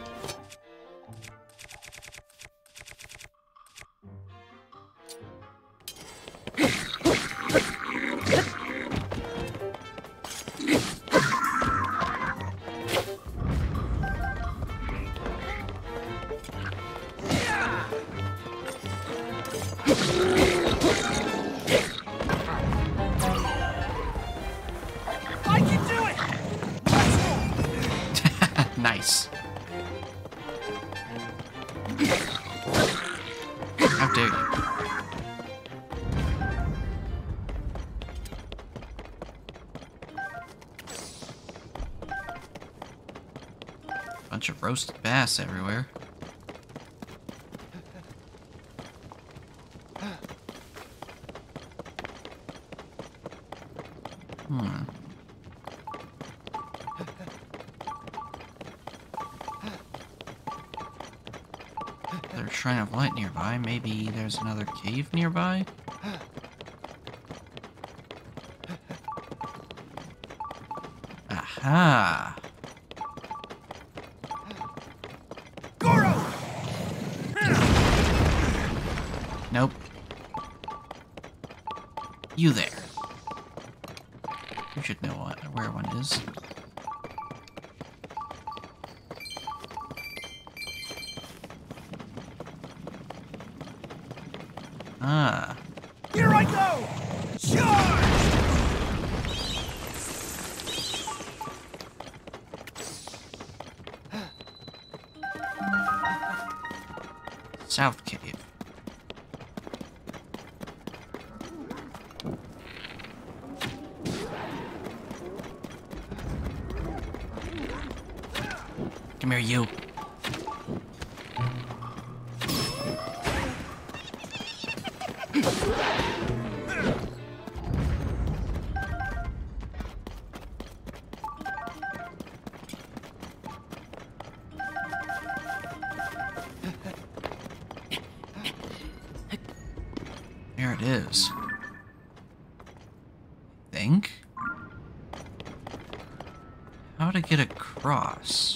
Nice. How dare you? Bunch of roasted bass everywhere. Hmm. There's a shrine of light nearby. Maybe there's another cave nearby? Aha! Goro! Nope. You there. You should know what, where one is. Ah. Here I go! Charge! South Cave. Come here, you. There it is. Think? How to get across?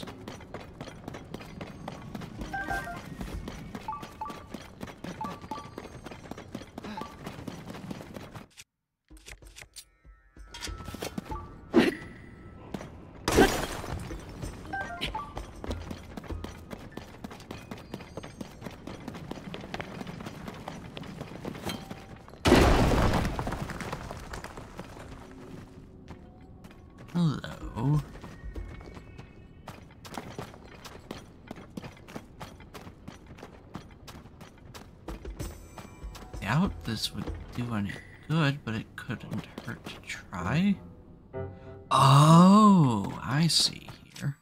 Hello. Doubt this would do any good, but it couldn't hurt to try. Oh, I see here.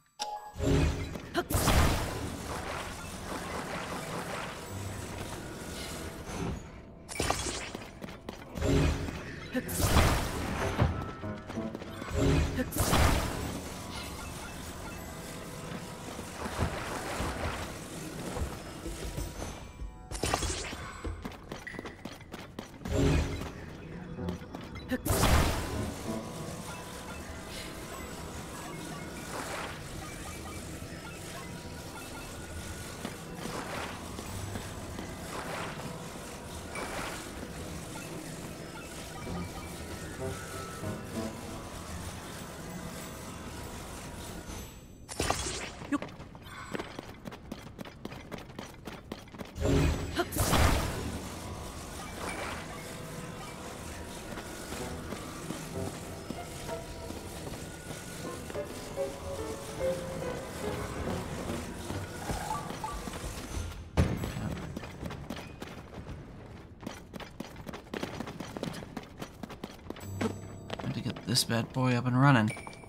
Time to get this bad boy up and running.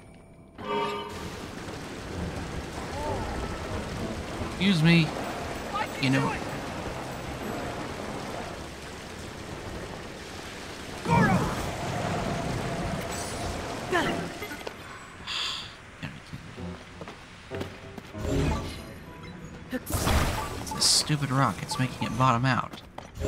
Excuse me. You know. Goro! It's this stupid rock. It's making it bottom out.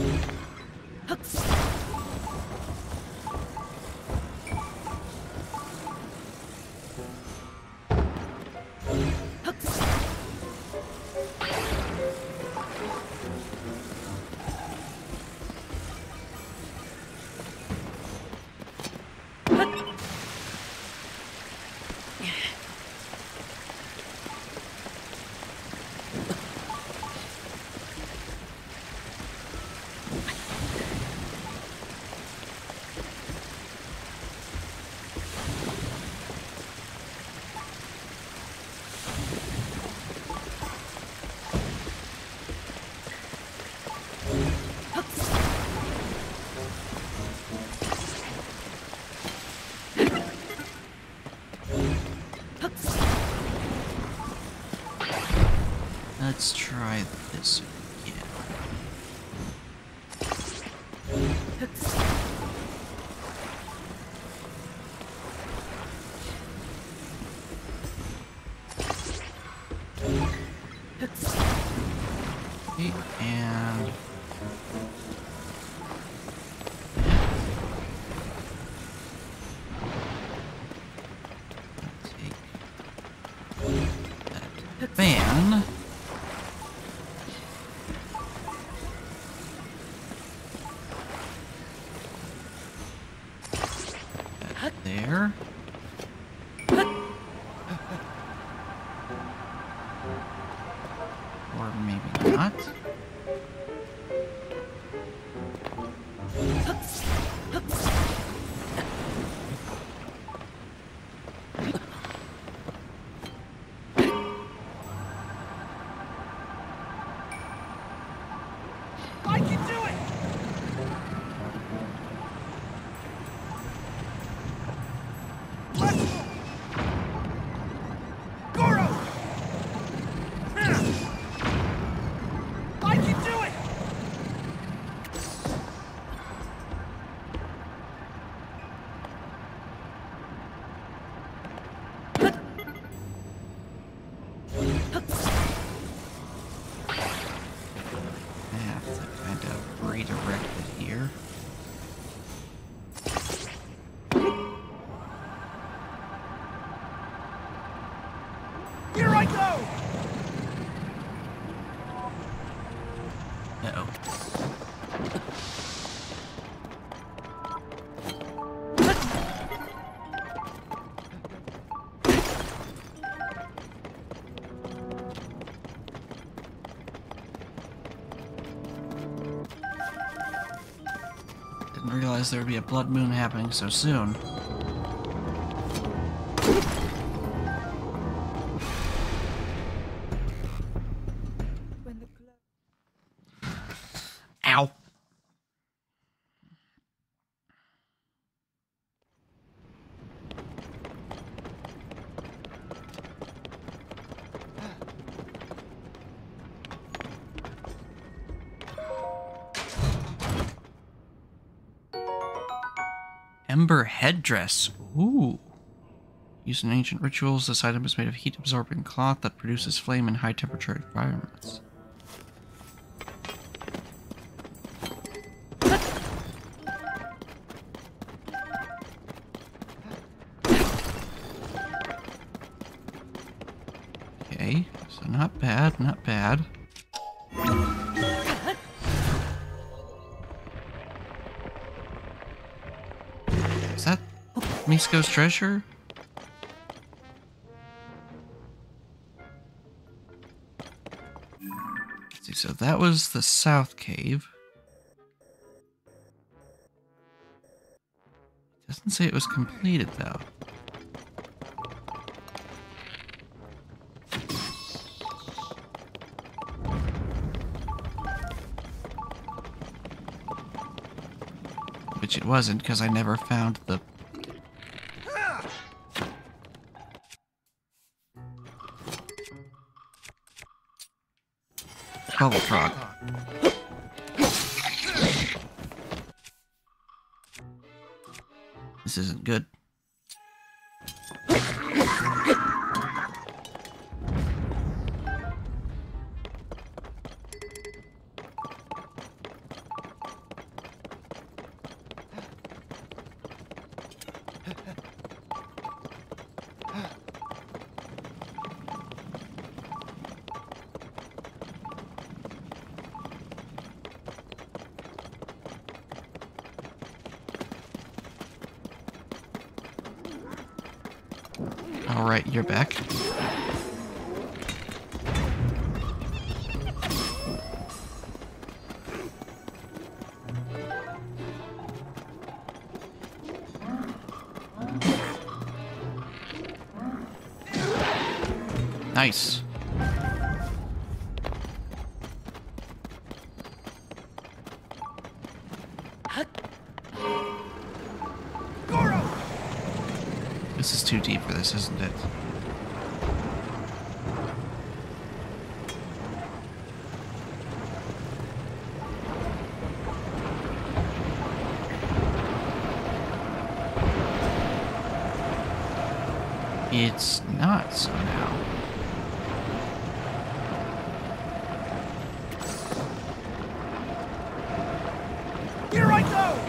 Let's try this again. Okay, and take that fan. There. Or maybe not. I can do it! Let's go! Goro! I can do it! I have to kind of redirect it here. Here I go! Uh-oh. Didn't realize there would be a blood moon happening so soon. Ow. Ember headdress. Ooh. Used in ancient rituals, this item is made of heat-absorbing cloth that produces flame in high-temperature environments. Okay, so not bad, not bad. Is that Misko's treasure? Let's see, so that was the south cave. It doesn't say it was completed though. Which it wasn't, because I never found the... Bubble frog. This isn't good. Alright, you're back. Nice. This is too deep for this, isn't it? It's not somehow. Here I go!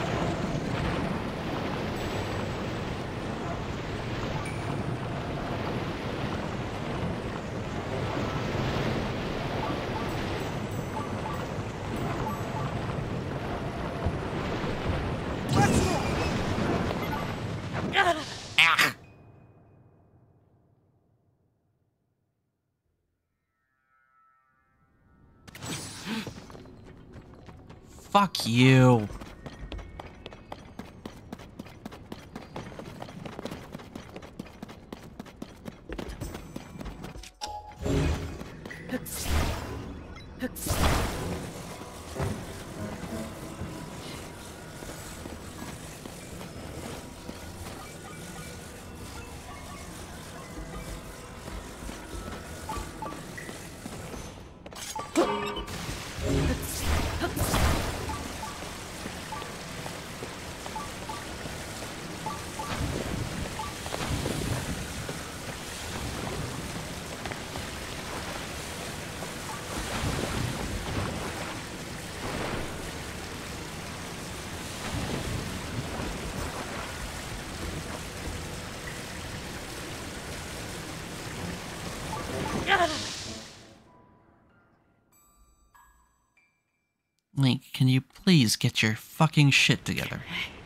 Fuck you. Link, can you please get your fucking shit together?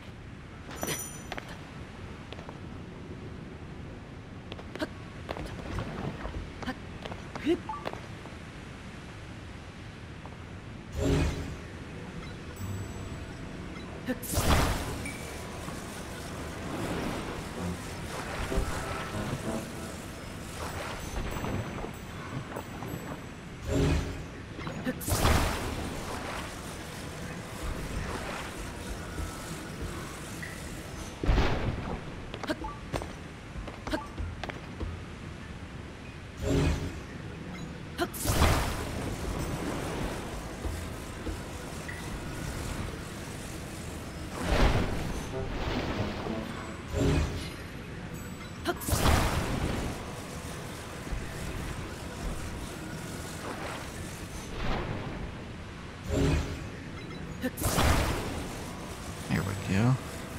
There we go.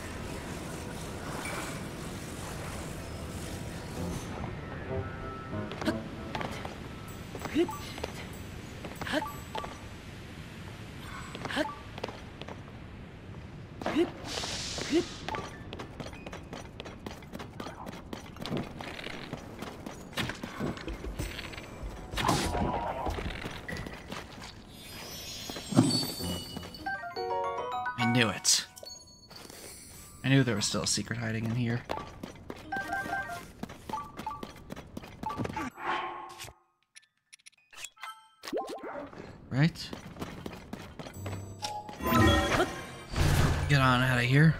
I knew it. I knew there was still a secret hiding in here. Right? Get on out of here.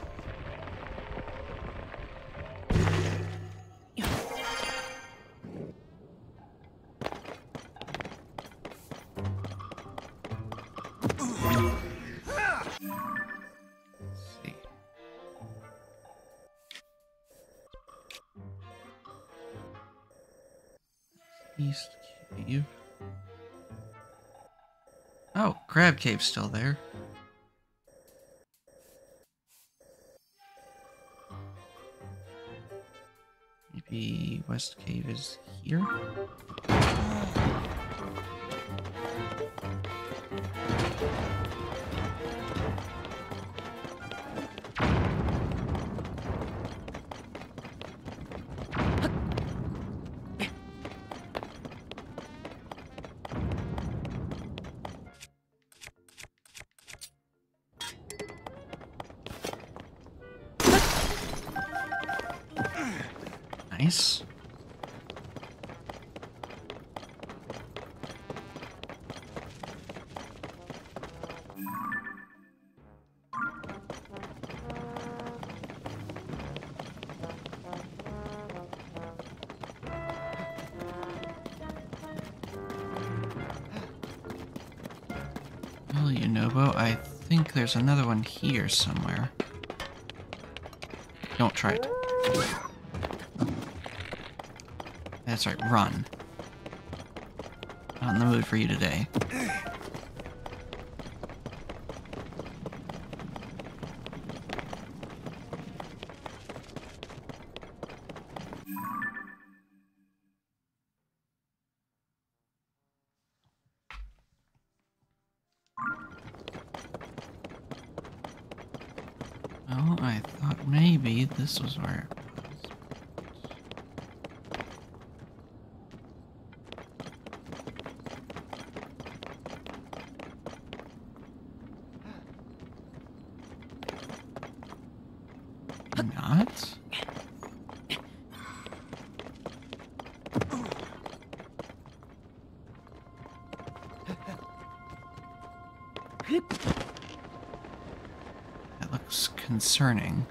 East Cave. Oh, Crab Cave's still there. Maybe West Cave is here? Nice. Well, you know, Bo, I think there's another one here somewhere. Don't try it. That's right, run. Not in the mood for you today. Well, I thought maybe this was where it was. Not? That looks concerning.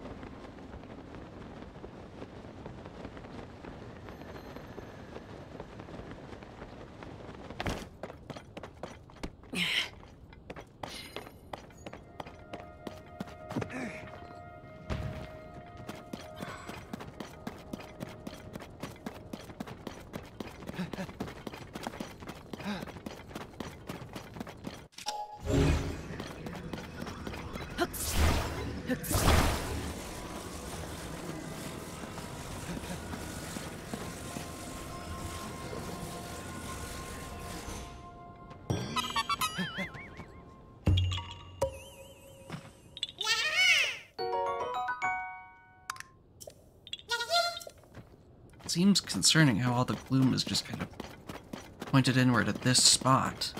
Seems concerning how all the gloom is just kind of pointed inward at this spot.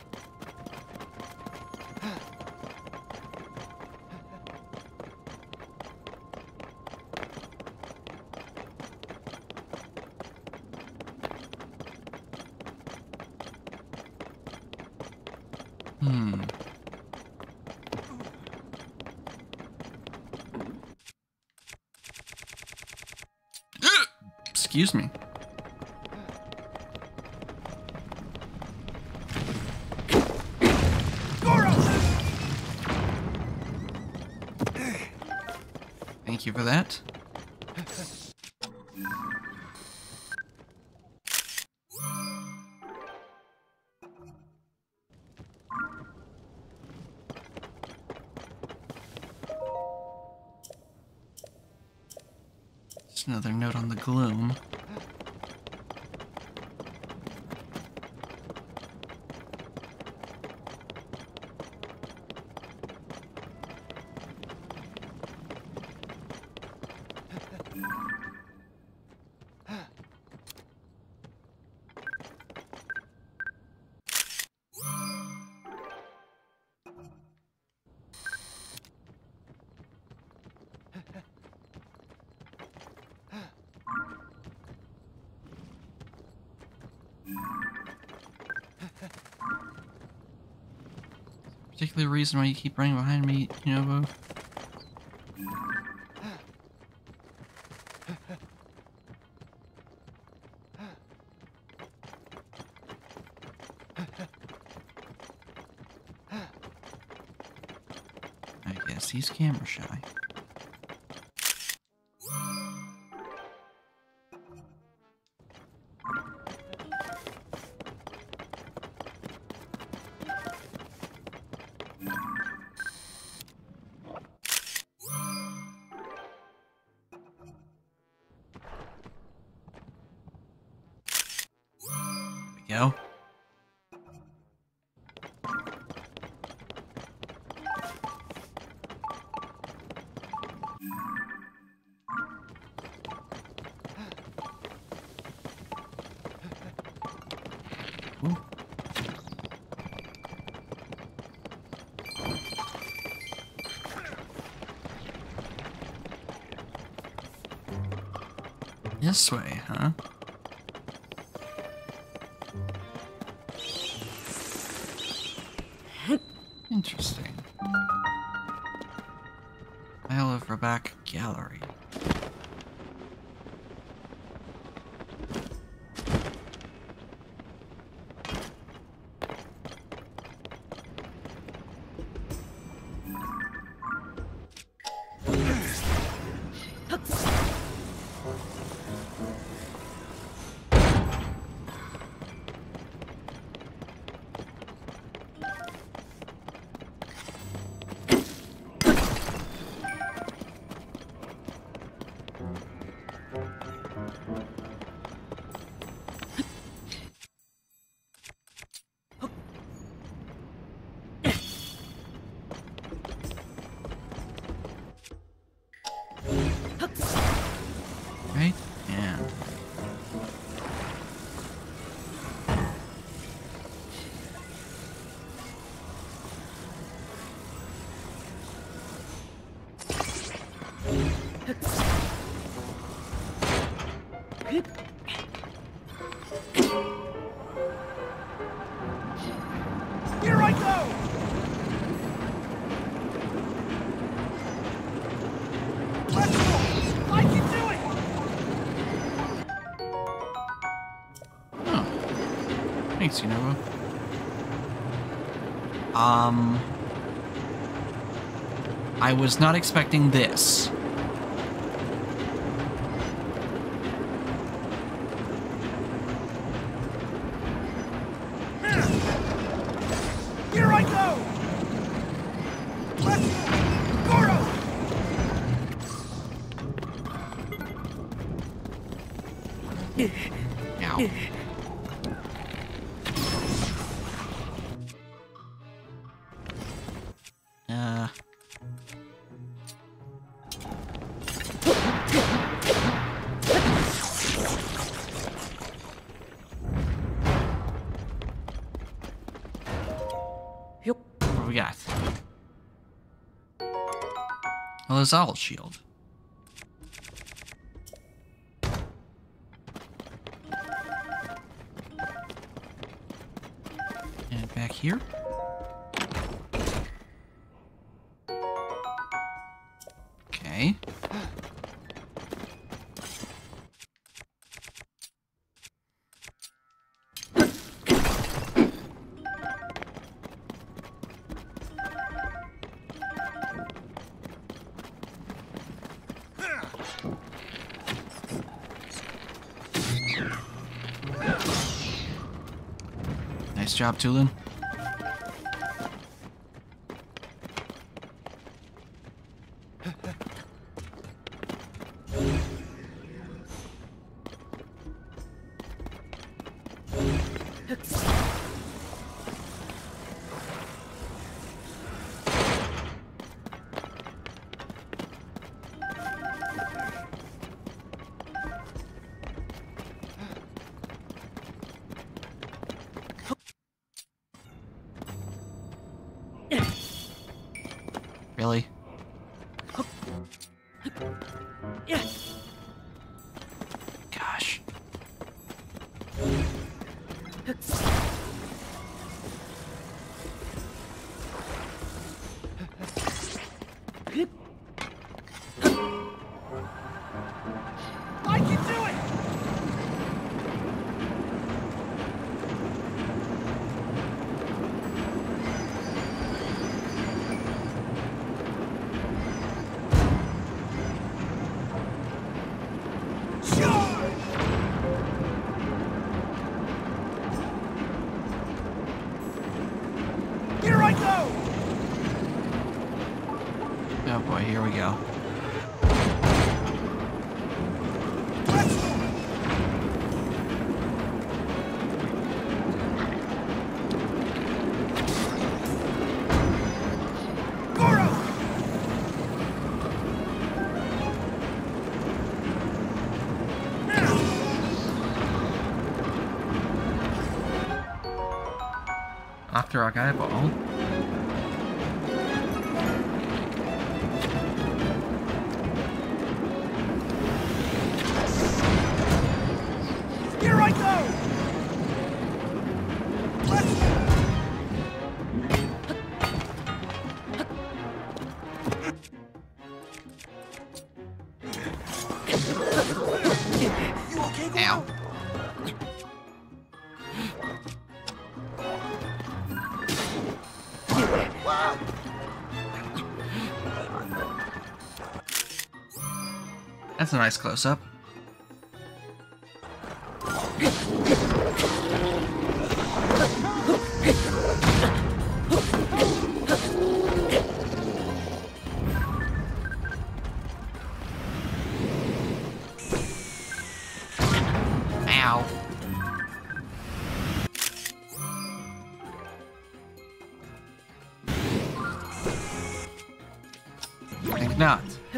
Hmm. Excuse me. Thank you for that. Just another note on the gloom. Particular reason why you keep running behind me, Yunobo? I guess he's camera shy. Go. Ooh. This way, huh? Interesting. Isle of Rabac Gallery. Right? Yeah. Here I go! Let's go! I can do it! Oh. Thanks, Unova. Um... I was not expecting this. Here I go! Let's go! Goro! Ow. Uh... What do we got? Well, it's all shield. And back here. Okay. Nice job, Tulin. Really? Gosh. I can do it! Here I go! Oh boy, here we go. Let's go! Goro! After our guy ball. You okay, Goro? Ow. That's a nice close-up. Ow. I think not.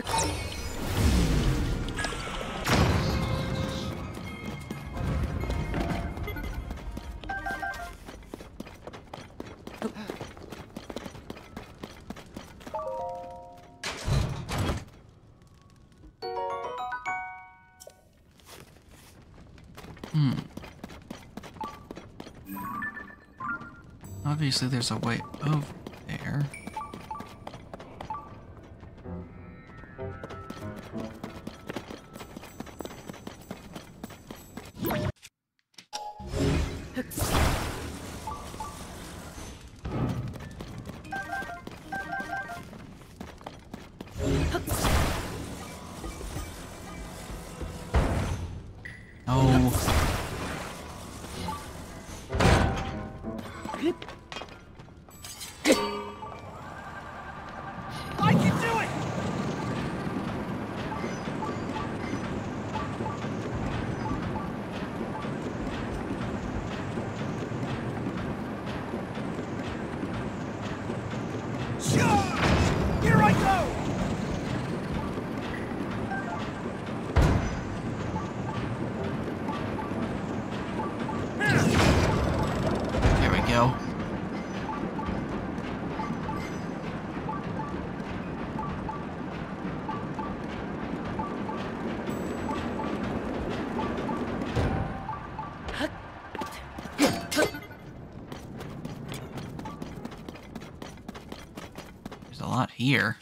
Hmm. Obviously, there's a way over there. Oh. I can do it! Charge! Here I go! There we go. There's a lot here.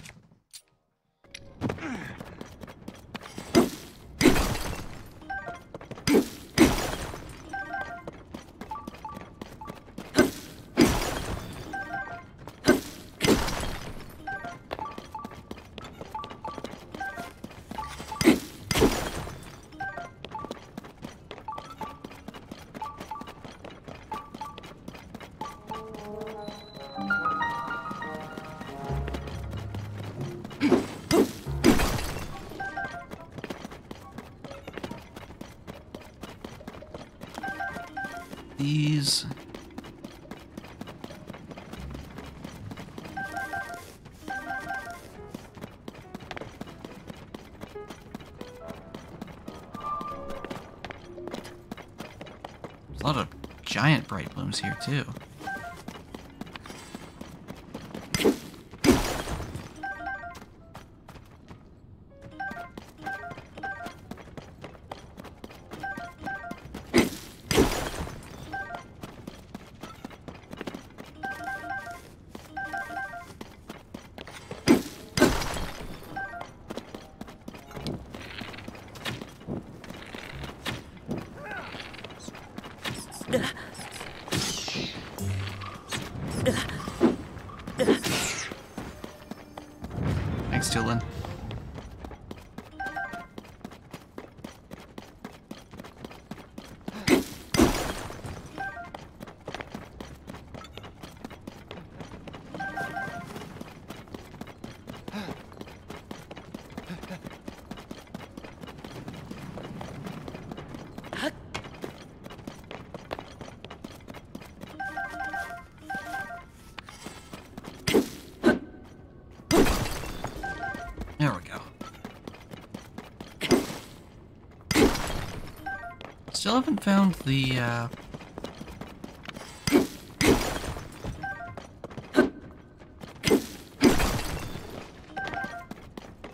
These. There's a lot of giant bright blooms here, too. Thanks, Tulin. There we go. Still haven't found the, uh...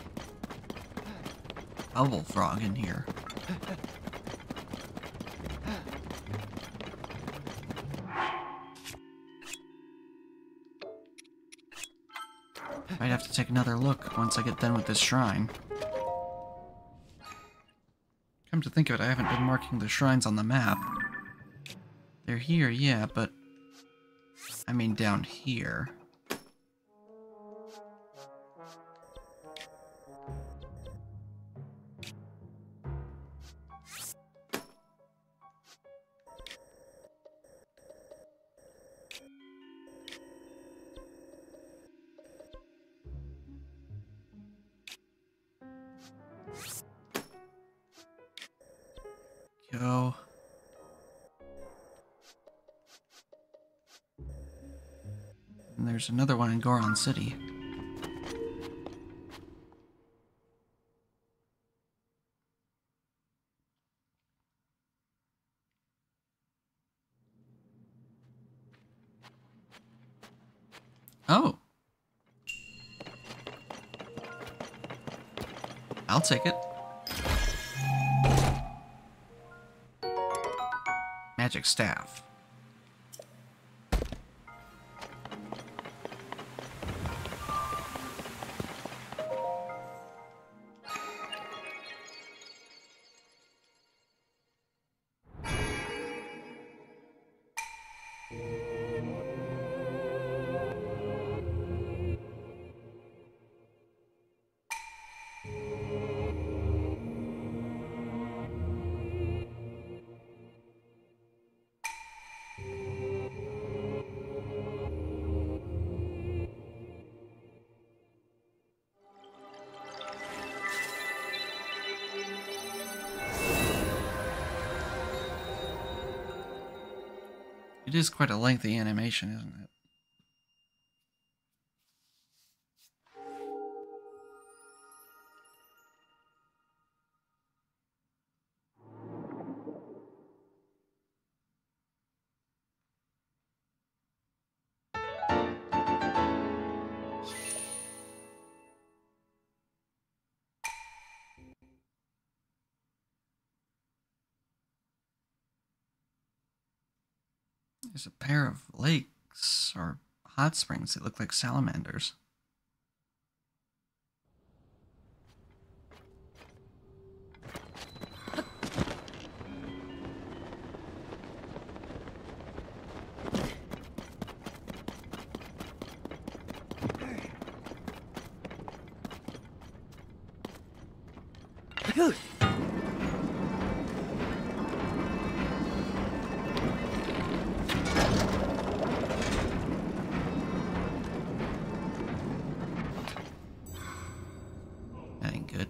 bubble frog in here. Might have to take another look once I get done with this shrine. Come to think of it, I haven't been marking the shrines on the map. They're here, yeah, but... I mean down here. Go. And there's another one in Goron City. Oh. I'll take it. Magic staff. It is quite a lengthy animation, isn't it? There's a pair of lakes, or hot springs that look like salamanders. That ain't good.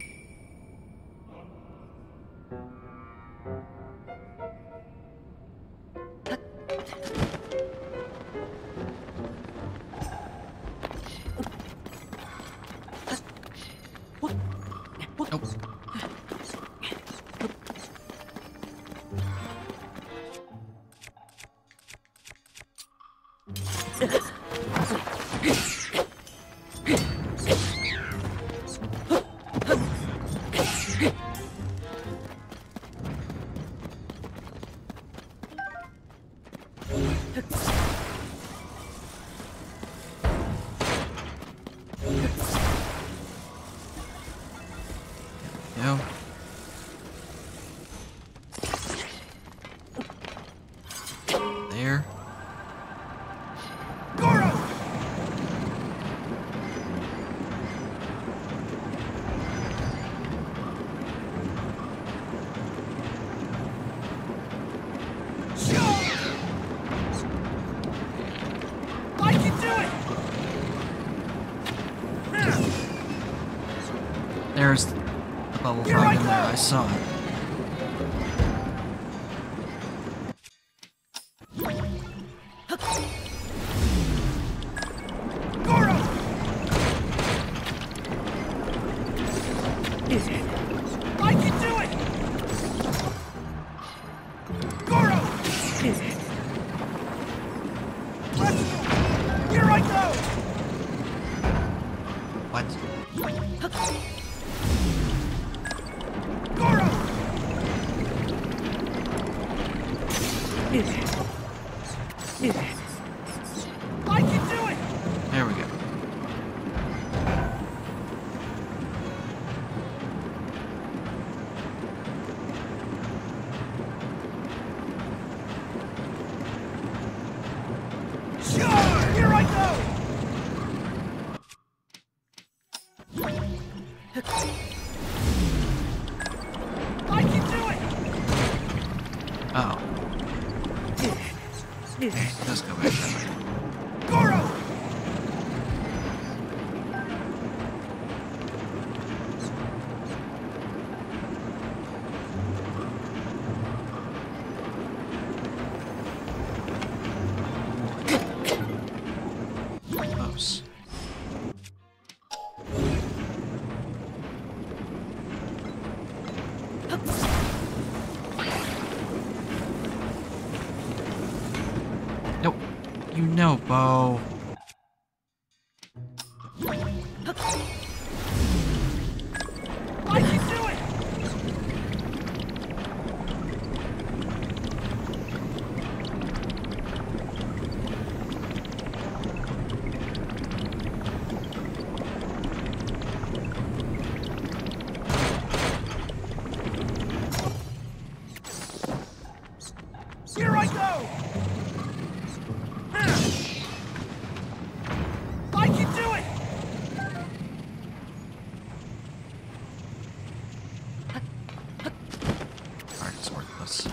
Nope. No. There. Goro! I can do it! There's the bubble Here frog I in there. go! I saw it. Goro! I can do it! Goro! Let's go! Here I go! What? Goro! I can do it! There we go. Goro! Close. Nope. You know, Bo. I can do it! Here I go! I can do it! Alright, it's worthless.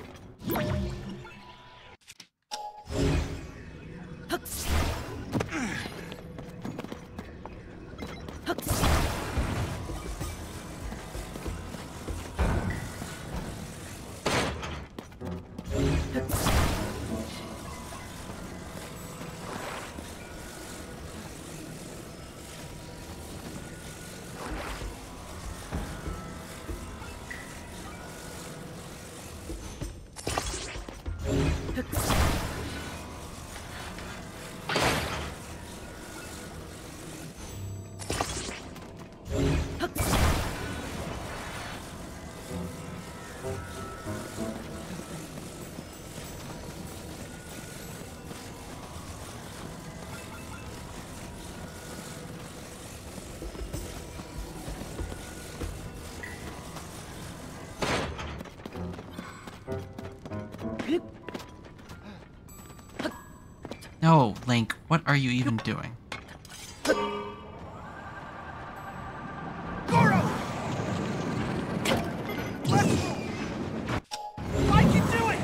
No, Link, what are you even doing? Goro! Let's move! I can do it!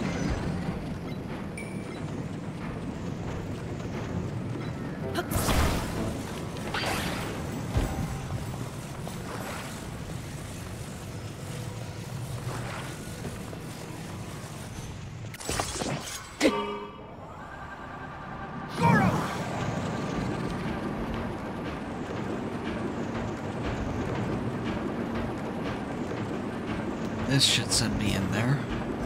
Goro! This should send me in there.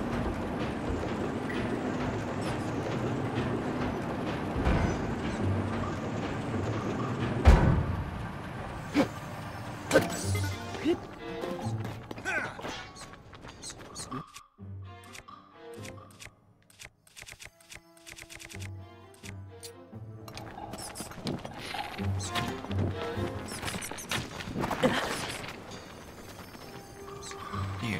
Here.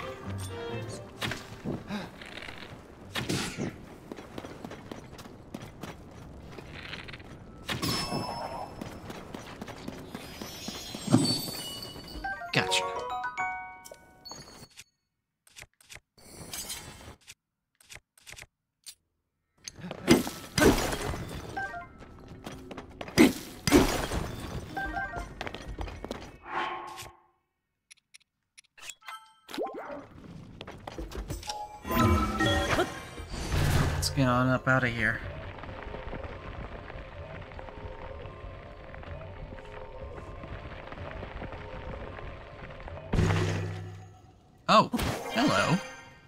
Gotcha. Let's get on up out of here. Oh, hello.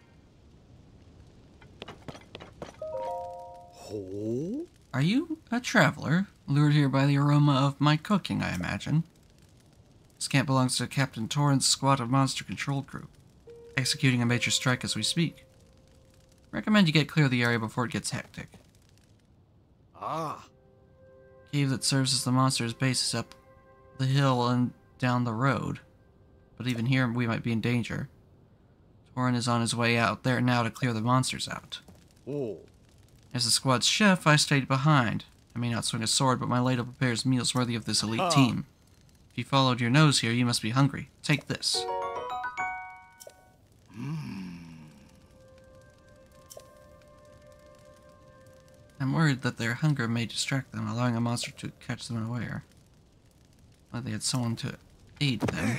Oh? Are you a traveler, lured here by the aroma of my cooking, I imagine? This camp belongs to Captain Torrance' squad of monster control crew, executing a major strike as we speak. Recommend you get clear of the area before it gets hectic. Ah. Cave that serves as the monster's base is up the hill and down the road, but even here we might be in danger. Torrin is on his way out there now to clear the monsters out. Oh. As the squad's chef, I stayed behind. I may not swing a sword, but my ladle prepares meals worthy of this elite Ah. team. If you followed your nose here, you must be hungry. Take this. I'm worried that their hunger may distract them, allowing a monster to catch them unaware. But they had someone to aid them.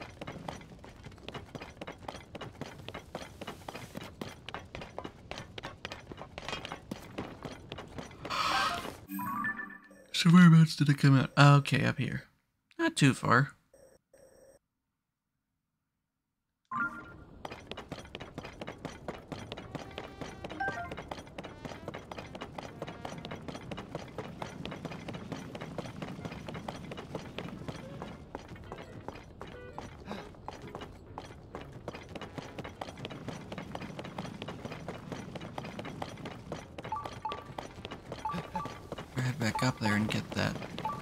So whereabouts did it come out? Okay, up here. Not too far. Head back up there and get that.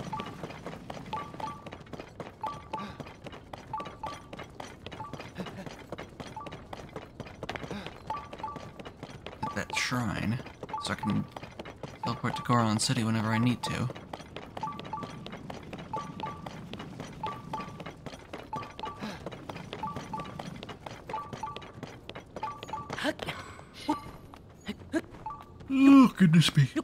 Get that shrine, so I can teleport to Goron City whenever I need to. Oh, goodness me.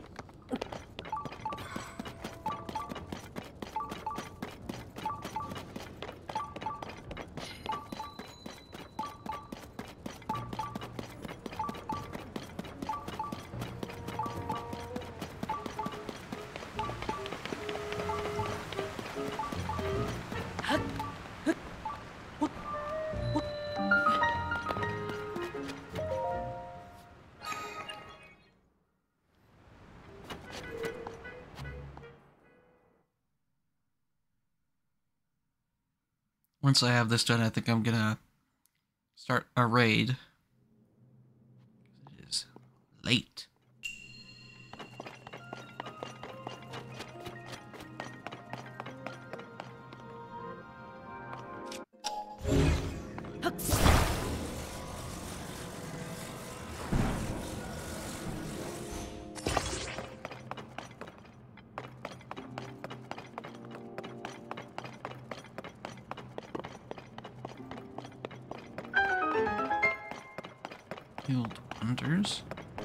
Once I have this done, I think I'm gonna start a raid. It is late. Healed wonders.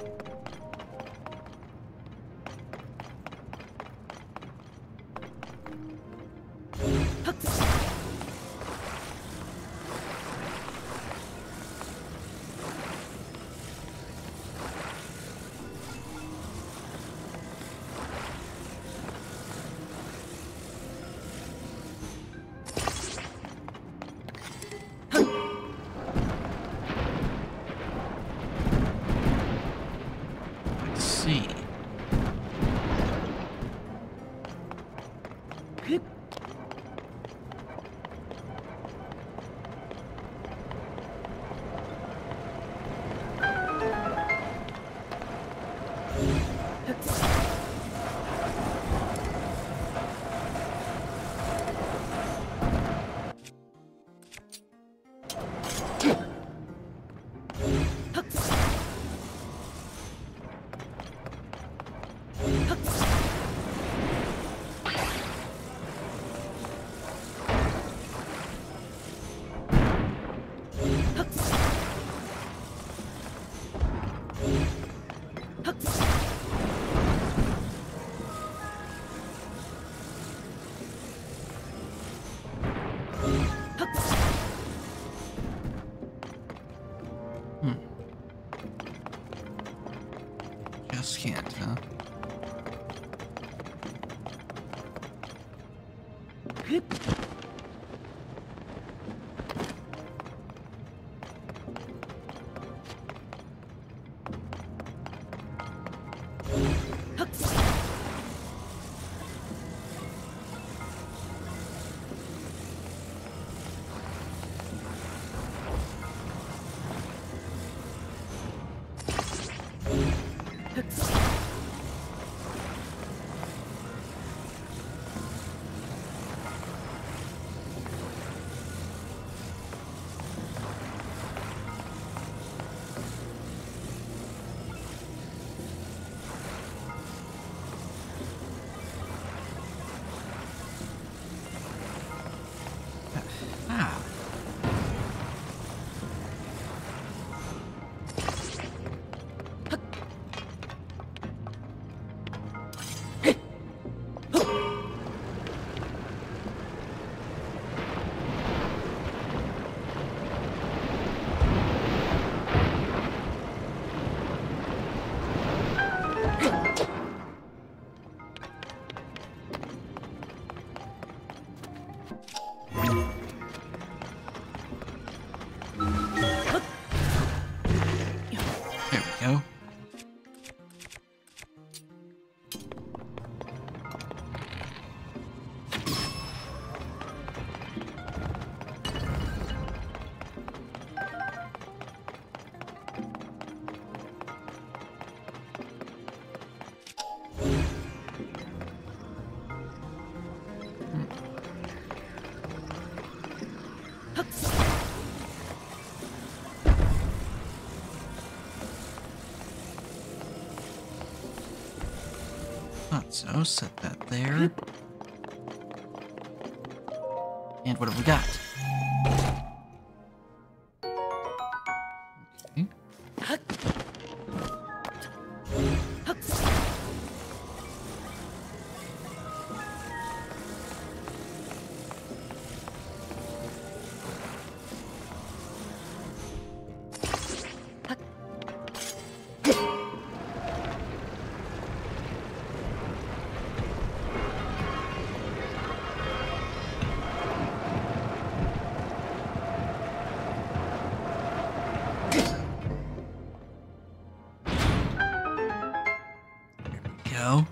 See. Hmm. Just can't, huh? Thought so. Set that there. And what have we got? Okay. Go.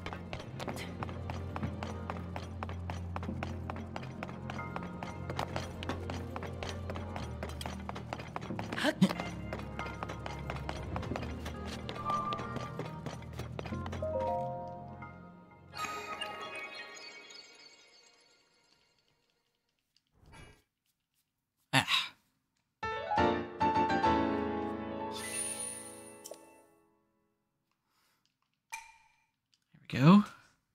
Ah. There we go.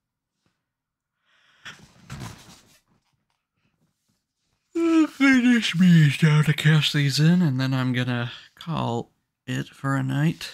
I'll finish me down to cast these in, and then I'm gonna call it for a night.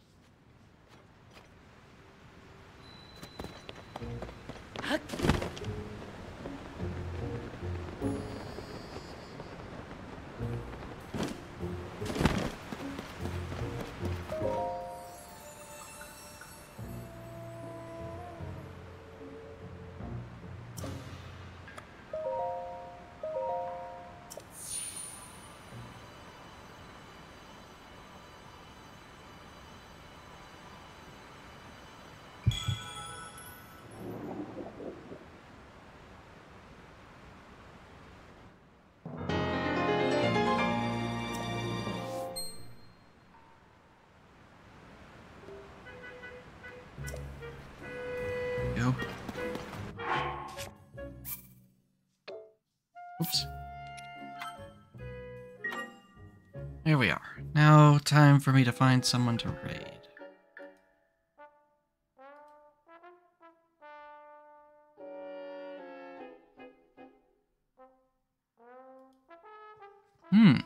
Go. Oops. There we are. Now, time for me to find someone to raid. Hmm.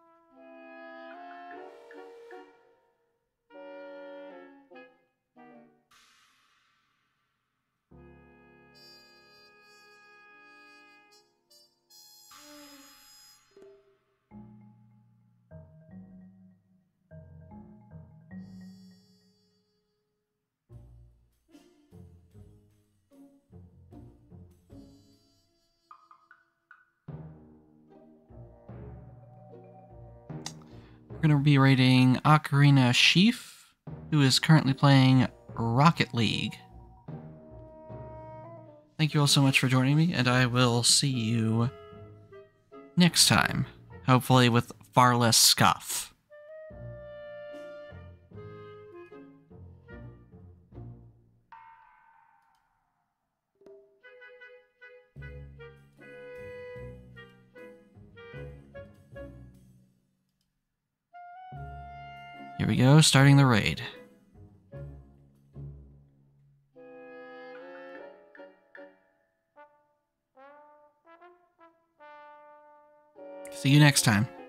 We're going to be rating Ocarina Sheaf, who is currently playing Rocket League. Thank you all so much for joining me, and I will see you next time. Hopefully with far less scuff. Here we go, starting the raid. See you next time.